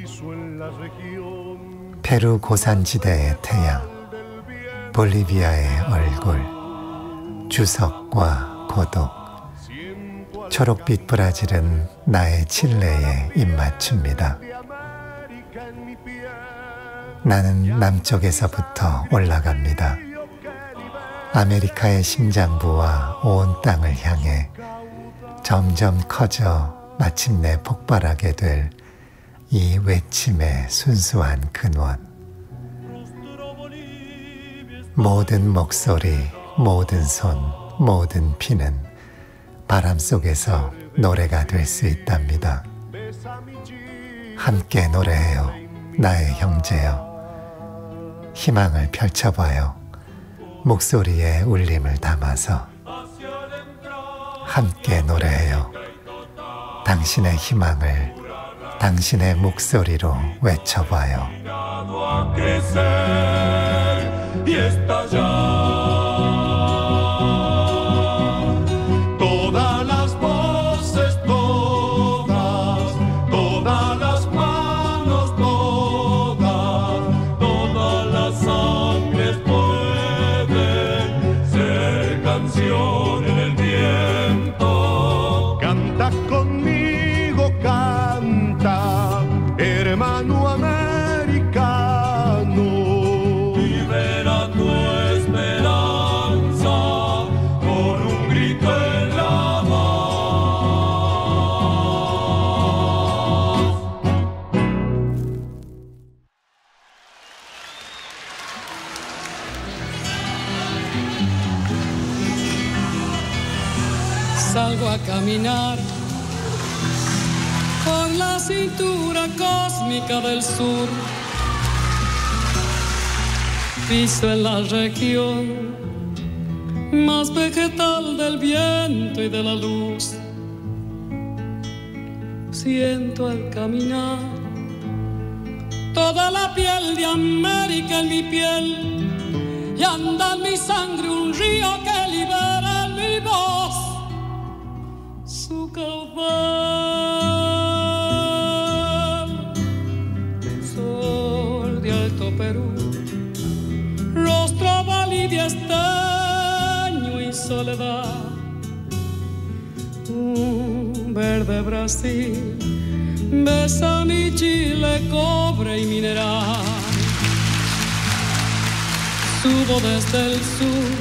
페루 고산지대의 태양, 볼리비아의 얼굴, 주석과 고독, 초록빛 브라질은 나의 칠레에 입맞춥니다. 나는 남쪽에서부터 올라갑니다. 아메리카의 심장부와 온 땅을 향해 점점 커져 마침내 폭발하게 될 이 외침의 순수한 근원. 모든 목소리, 모든 손, 모든 피는 바람 속에서 노래가 될 수 있답니다. 함께 노래해요, 나의 형제여. 희망을 펼쳐봐요, 목소리에 울림을 담아서. 함께 노래해요, 당신의 희망을 당신의 목소리로 외쳐봐요. Salgo a caminar por la cintura cósmica del sur. Piso en la región más vegetal del viento y de la luz. Siento al caminar toda la piel de América en mi piel y anda en mi sangre un río que libera en mi voz su caudal. Sol de Alto Perú, rostro válido, estaño y soledad. Verde Brasil, besa mi Chile, cobre y mineral. Subo desde el sur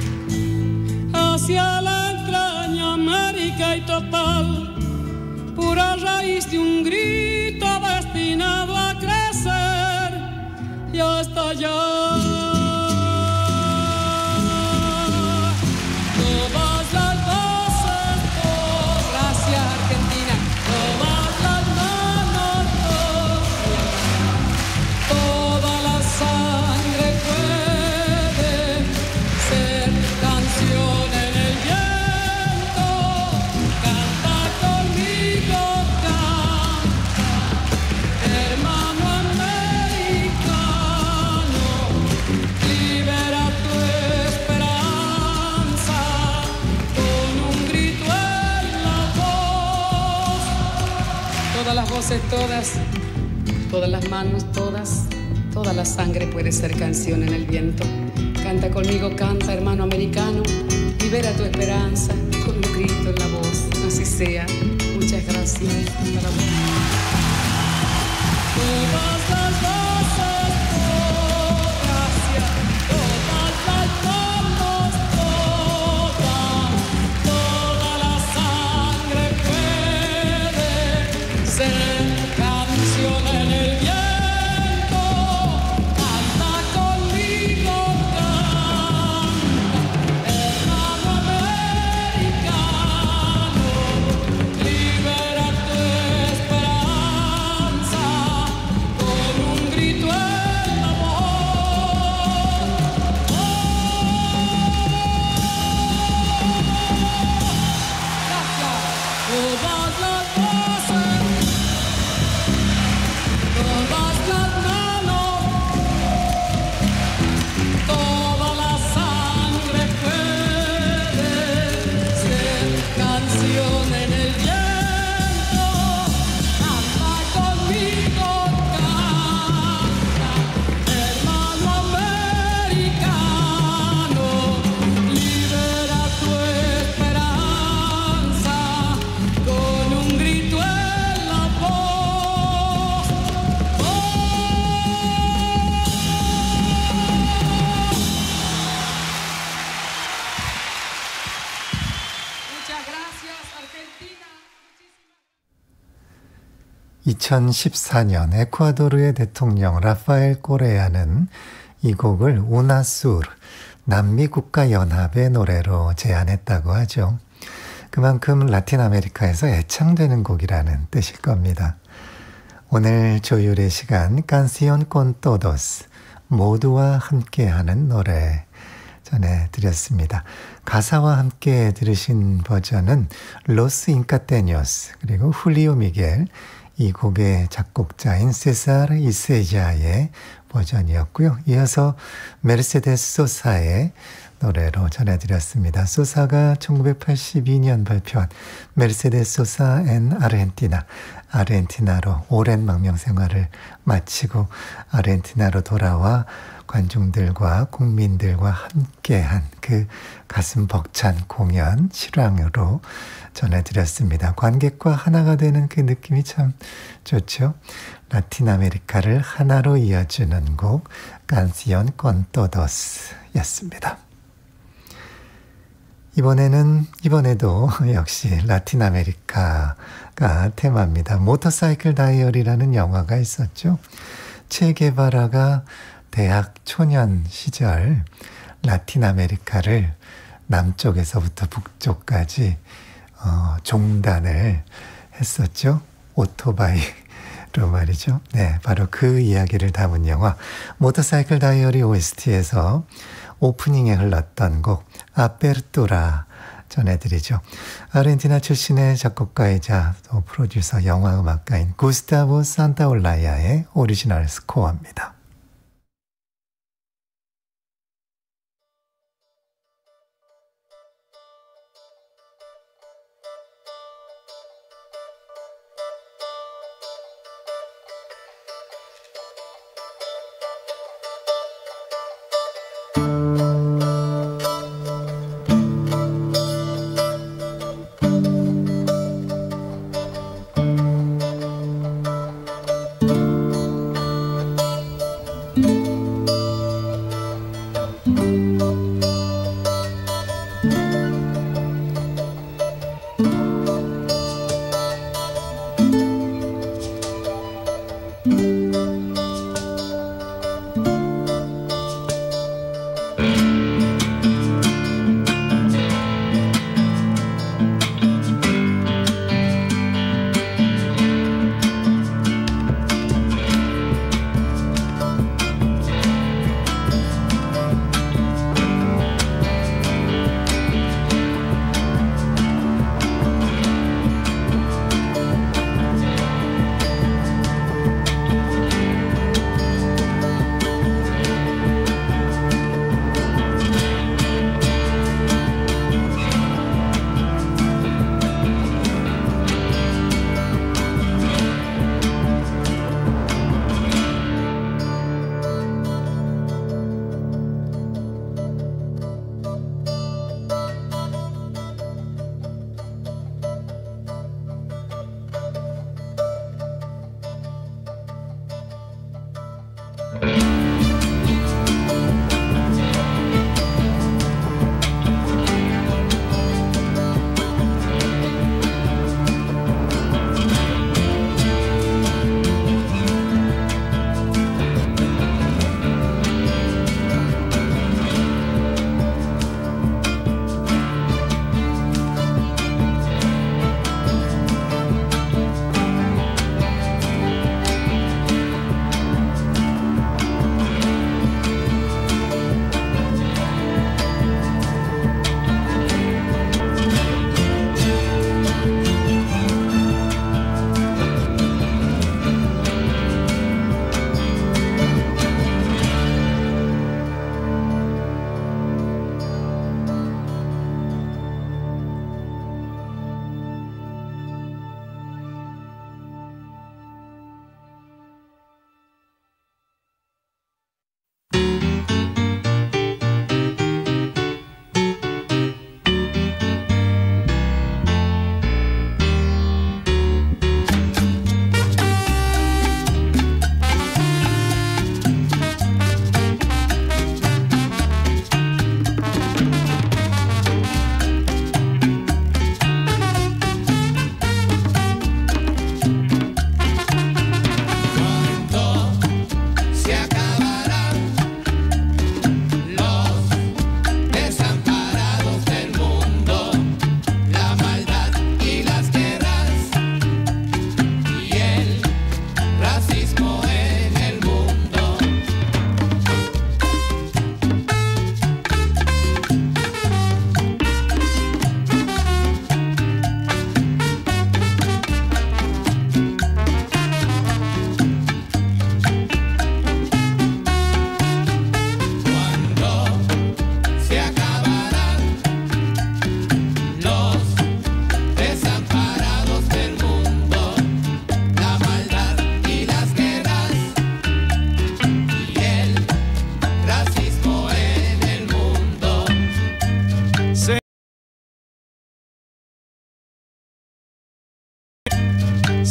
hacia la entraña América y total, pura raíz de un grito destinado a crecer y hasta allá. las voces todas, todas las manos todas, toda la sangre puede ser canción en el viento. Canta conmigo, canta, hermano americano, libera tu esperanza con un grito en la voz. Así sea. Muchas gracias. Hasta la todas las voces, gracias. Todas las manos, toda la sangre puede ser canción en el viento. Canta conmigo, canta, hermano americano, libera tu esperanza con un grito en la voz. Gracias. Todas las voces, todas las manos, toda la sangre puede ser canción en el viento. Canta conmigo, canta, hermano americano, libera tu esperanza con un grito en la voz. Muchas gracias, Argentina. 2014년 에콰도르의 대통령 라파엘 꼬레아는 이 곡을 우나수르, 남미국가연합의 노래로 제안했다고 하죠. 그만큼 라틴 아메리카에서 애창되는 곡이라는 뜻일 겁니다. 오늘 조율의 시간 Canción con Todos, 모두와 함께하는 노래 전해드렸습니다. 가사와 함께 들으신 버전은 로스 인카테뇨스 그리고 훌리오 미겔, 이 곡의 작곡자인 세사르 이세자의 버전이었고요. 이어서 메르세데스 소사의 노래로 전해드렸습니다. 소사가 1982년 발표한 메르세데스 소사 앤 아르헨티나, 아르헨티나로 오랜 망명 생활을 마치고 아르헨티나로 돌아와 관중들과 국민들과 함께한 그 가슴 벅찬 공연 실황으로 전해드렸습니다. 관객과 하나가 되는 그 느낌이 참 좋죠. 라틴 아메리카를 하나로 이어주는 곡 Canción con Todos 였습니다. 이번에도 역시 라틴 아메리카가 테마입니다. 모터사이클 다이어리라는 영화가 있었죠. 체 게바라가 대학 초년 시절 라틴 아메리카를 남쪽에서부터 북쪽까지 종단을 했었죠. 오토바이로 말이죠. 네, 바로 그 이야기를 담은 영화 모터사이클 다이어리 OST에서 오프닝에 흘렀던 곡 아페르토라 전해드리죠. 아르헨티나 출신의 작곡가이자 또 프로듀서 영화음악가인 구스타보 산타올라야의 오리지널 스코어입니다.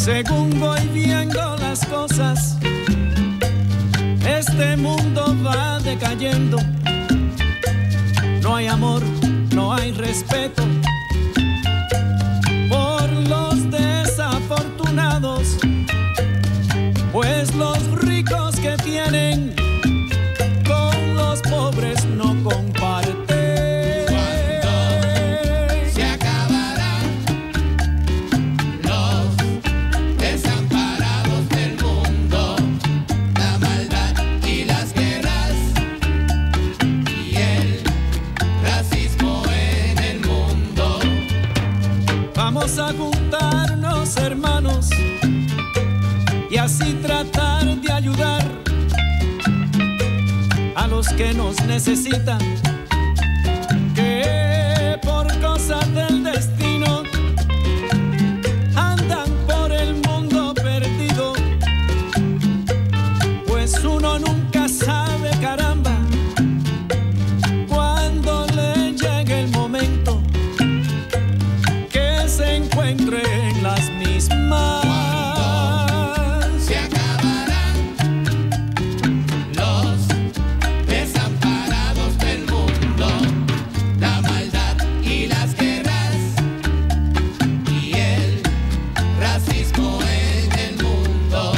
Según voy viendo las cosas, este mundo va decayendo. No hay amor, no hay respeto por los desafortunados, pues los ricos que tienen con los pobres no comparten. A juntarnos, hermanos, y así tratar de ayudar a los que nos necesitan, que por cosas del destino andan por el mundo perdido, pues uno nunca sabe, caramba, cuando le llegue el momento se encuentre en las mismas. Cuando se acabarán los desamparados del mundo, la maldad y las guerras y el racismo en el mundo.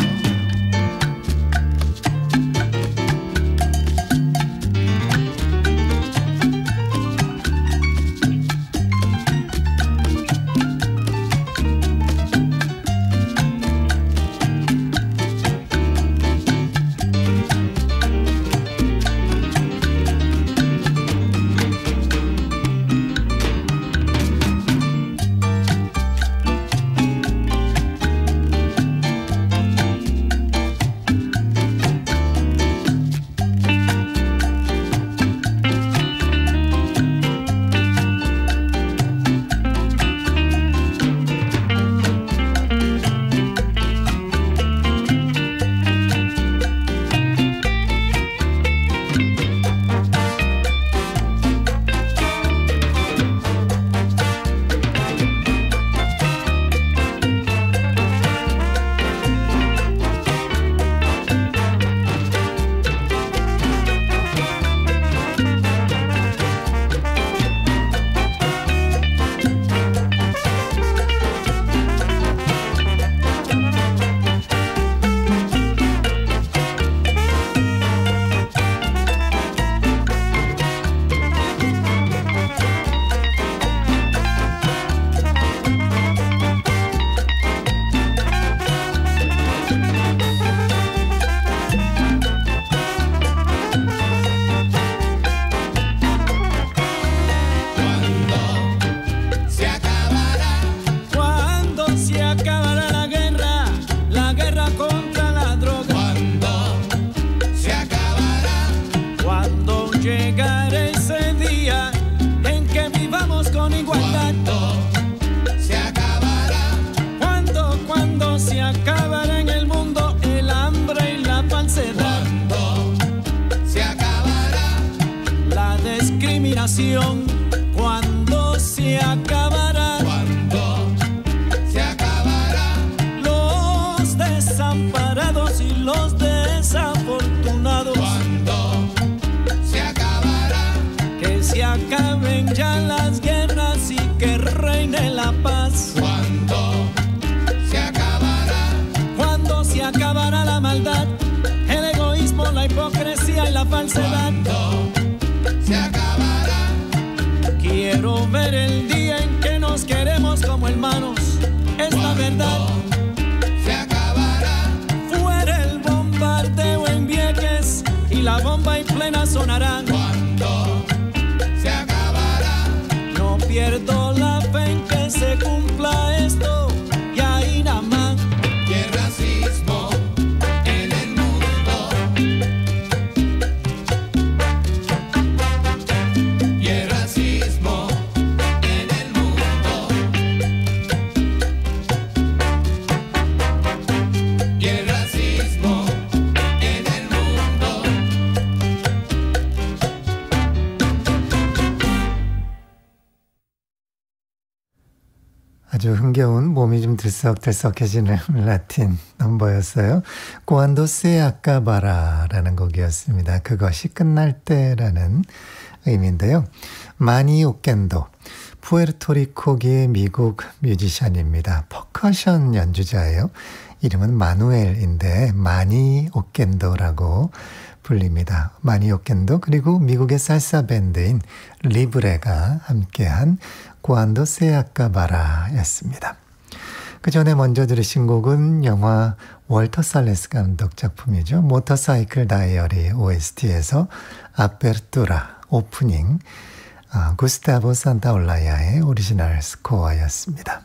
Cuando se acabará, los desamparados y los desafortunados, se acabará, que se acaben ya las guerras y que reine la paz, cuando se acabará la maldad, el egoísmo, la hipocresía y la falsedad, se acabará. Quiero ver el día en que nos queremos como hermanos. Es la verdad. Se acabará. Fuera el bombardeo en Vieques y la bomba en plena sonará. Cuando se acabará. No pierdo la fe en que se cumpla esto. Y ahí nada más. Y el racismo en el mundo. Y el racismo en el mundo. 아주 흥겨운 몸이 좀 들썩들썩해지는 라틴 넘버였어요. Cuando se acabar라는 곡이었습니다. 그것이 끝날 때라는 의미인데요. 마니 오켄도, 푸에르토리코계의 미국 뮤지션입니다. 퍼커션 연주자예요. 이름은 마누엘인데 마니 오켄도라고 불립니다. 마니 오켄도 그리고 미국의 살사 밴드인 리브레가 함께한 Cuando se acabar라였습니다. 그 전에 먼저 들으신 곡은 영화 월터 살레스 감독 작품이죠. 모터사이클 다이어리 OST에서 아페르투라 오프닝 구스타보 산타올라야의 오리지널 스코어였습니다.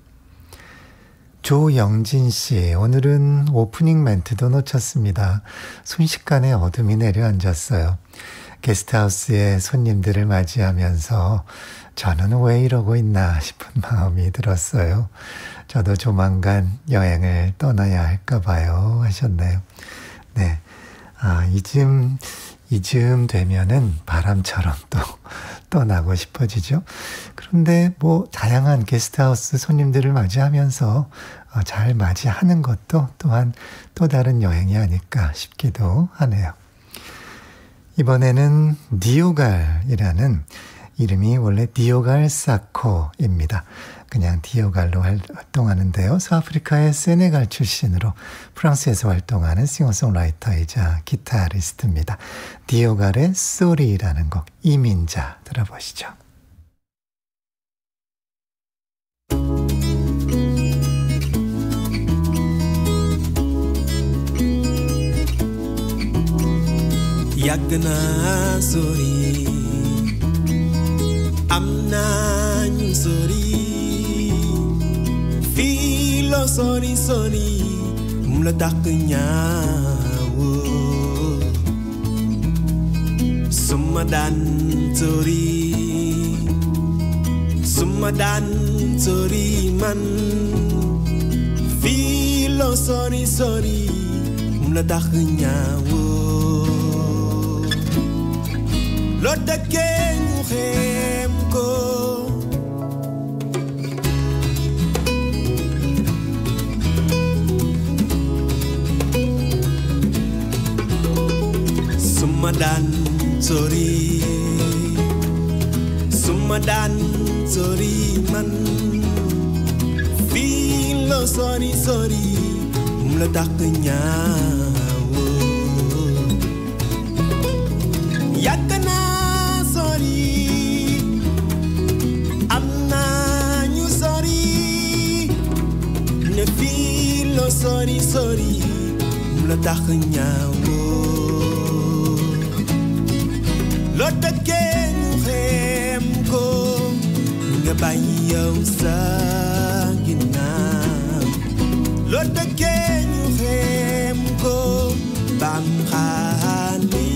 조영진 씨, 오늘은 오프닝 멘트도 놓쳤습니다. 순식간에 어둠이 내려앉았어요. 게스트하우스에 손님들을 맞이하면서 저는 왜 이러고 있나 싶은 마음이 들었어요. 저도 조만간 여행을 떠나야 할까 봐요 하셨네요. 네, 이쯤 되면은 바람처럼 또 떠나고 싶어지죠. 그런데 뭐 다양한 게스트하우스 손님들을 맞이하면서 잘 맞이하는 것도 또한 또 다른 여행이 아닐까 싶기도 하네요. 이번에는 디오갈이라는 이름이 원래 디오갈 사코입니다. 그냥 디오갈로 활동하는데요. 서아프리카의 세네갈 출신으로 프랑스에서 활동하는 싱어송라이터이자 기타리스트입니다. 디오갈의 소리라는 곡 이민자 들어보시죠. Yakna sorry, amna new sorry, filo sorry sorry, mulataknya wo, sumadan sorry man, filo sorry sorry, mulataknya wo. Lotta que mujem ko Sumadan sorry man Filo sorry mledaknya wo Yakana sorry mledaknya wo Lotta ke muhem ko ngabayaw sa ginam Lotta ke muhem ko bamkhani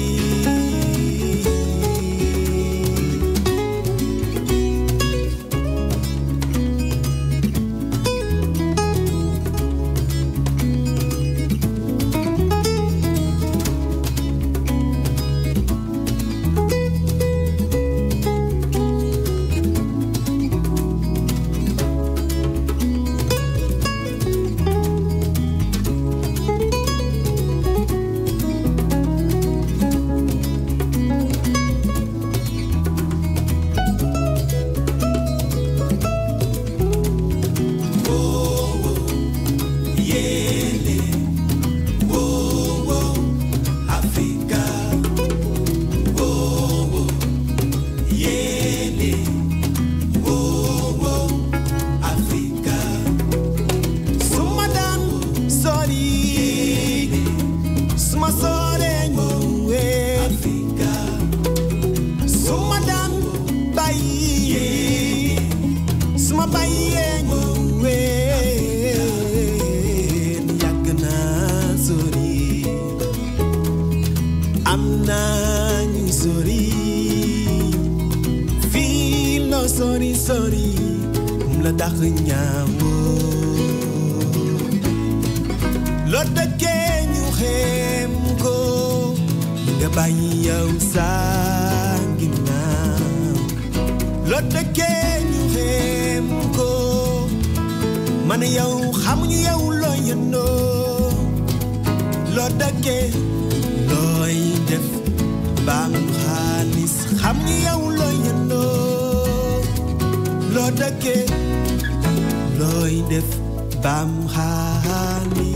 sorry mledaknya wo Lotta ke muhem ko ngabayaw sa ginam Lotta ke muhem ko man yow xamuñu yow looy yëndoo loo dëkkee looy def baam xaalis xamuñu yow looy yëndoo loo dëkkee looy def baam xaalis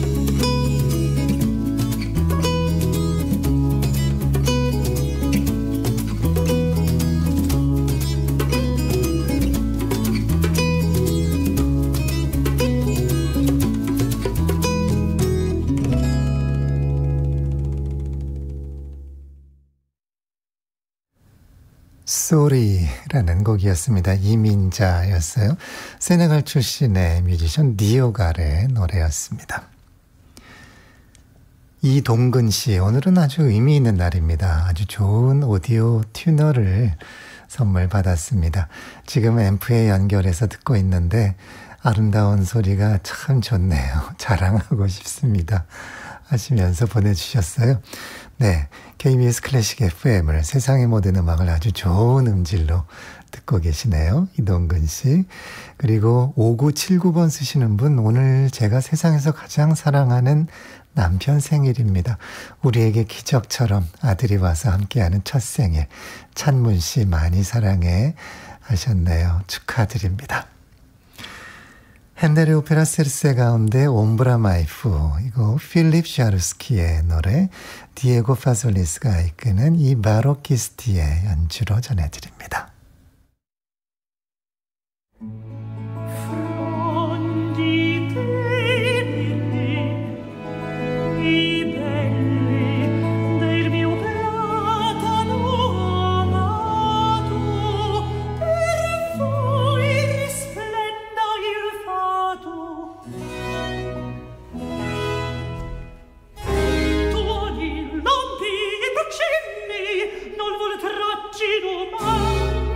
소리라는 곡이었습니다. 이민자였어요. 세네갈 출신의 뮤지션 니오갈의 노래였습니다. 이동근 씨, 오늘은 아주 의미 있는 날입니다. 아주 좋은 오디오 튜너를 선물 받았습니다. 지금 앰프에 연결해서 듣고 있는데 아름다운 소리가 참 좋네요. 자랑하고 싶습니다. 하시면서 보내주셨어요. 네, KBS 클래식 FM을 세상의 모든 음악을 아주 좋은 음질로 듣고 계시네요. 이동근 씨. 그리고 5979번 쓰시는 분, 오늘 제가 세상에서 가장 사랑하는 남편 생일입니다. 우리에게 기적처럼 아들이 와서 함께하는 첫 생일. 찬문 씨 많이 사랑해 하셨네요. 축하드립니다. 핸델의 오페라 세르세 가운데 옴브라 마이프, 이거 필립 샤르스키의 노래, 디에고 파솔리스가 이끄는 이 바로키스티의 연주로 전해드립니다. Non vuol tracci domani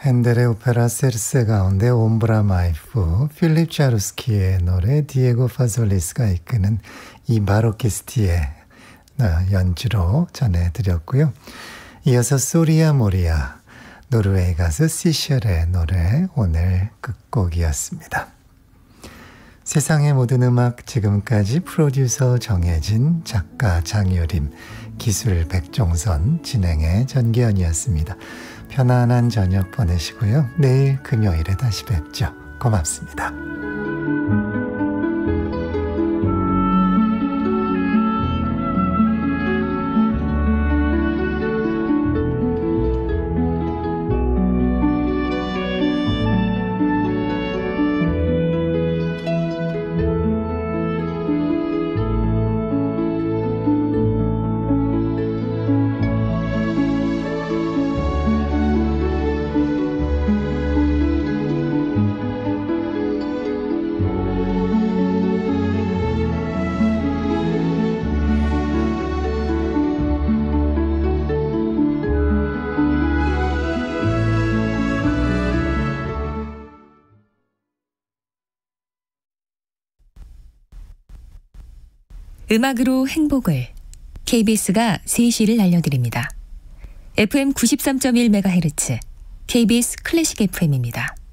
핸델의 오페라 세르세 가운데 옴브라 마이프, 필립 자루스키의 노래, 디에고 파솔리스가 이끄는 이 바로키스티의 연주로 전해드렸고요. 이어서 소리아 모리아, 노르웨이 가수 시셜의 노래 오늘 끝곡이었습니다. 세상의 모든 음악, 지금까지 프로듀서 정혜진, 작가 장유림, 기술 백종선, 진행의 전기현이었습니다. 편안한 저녁 보내시고요. 내일 금요일에 다시 뵙죠. 고맙습니다. 음악으로 행복을, KBS가 3시를 알려드립니다. FM 93.1MHz, KBS 클래식 FM입니다.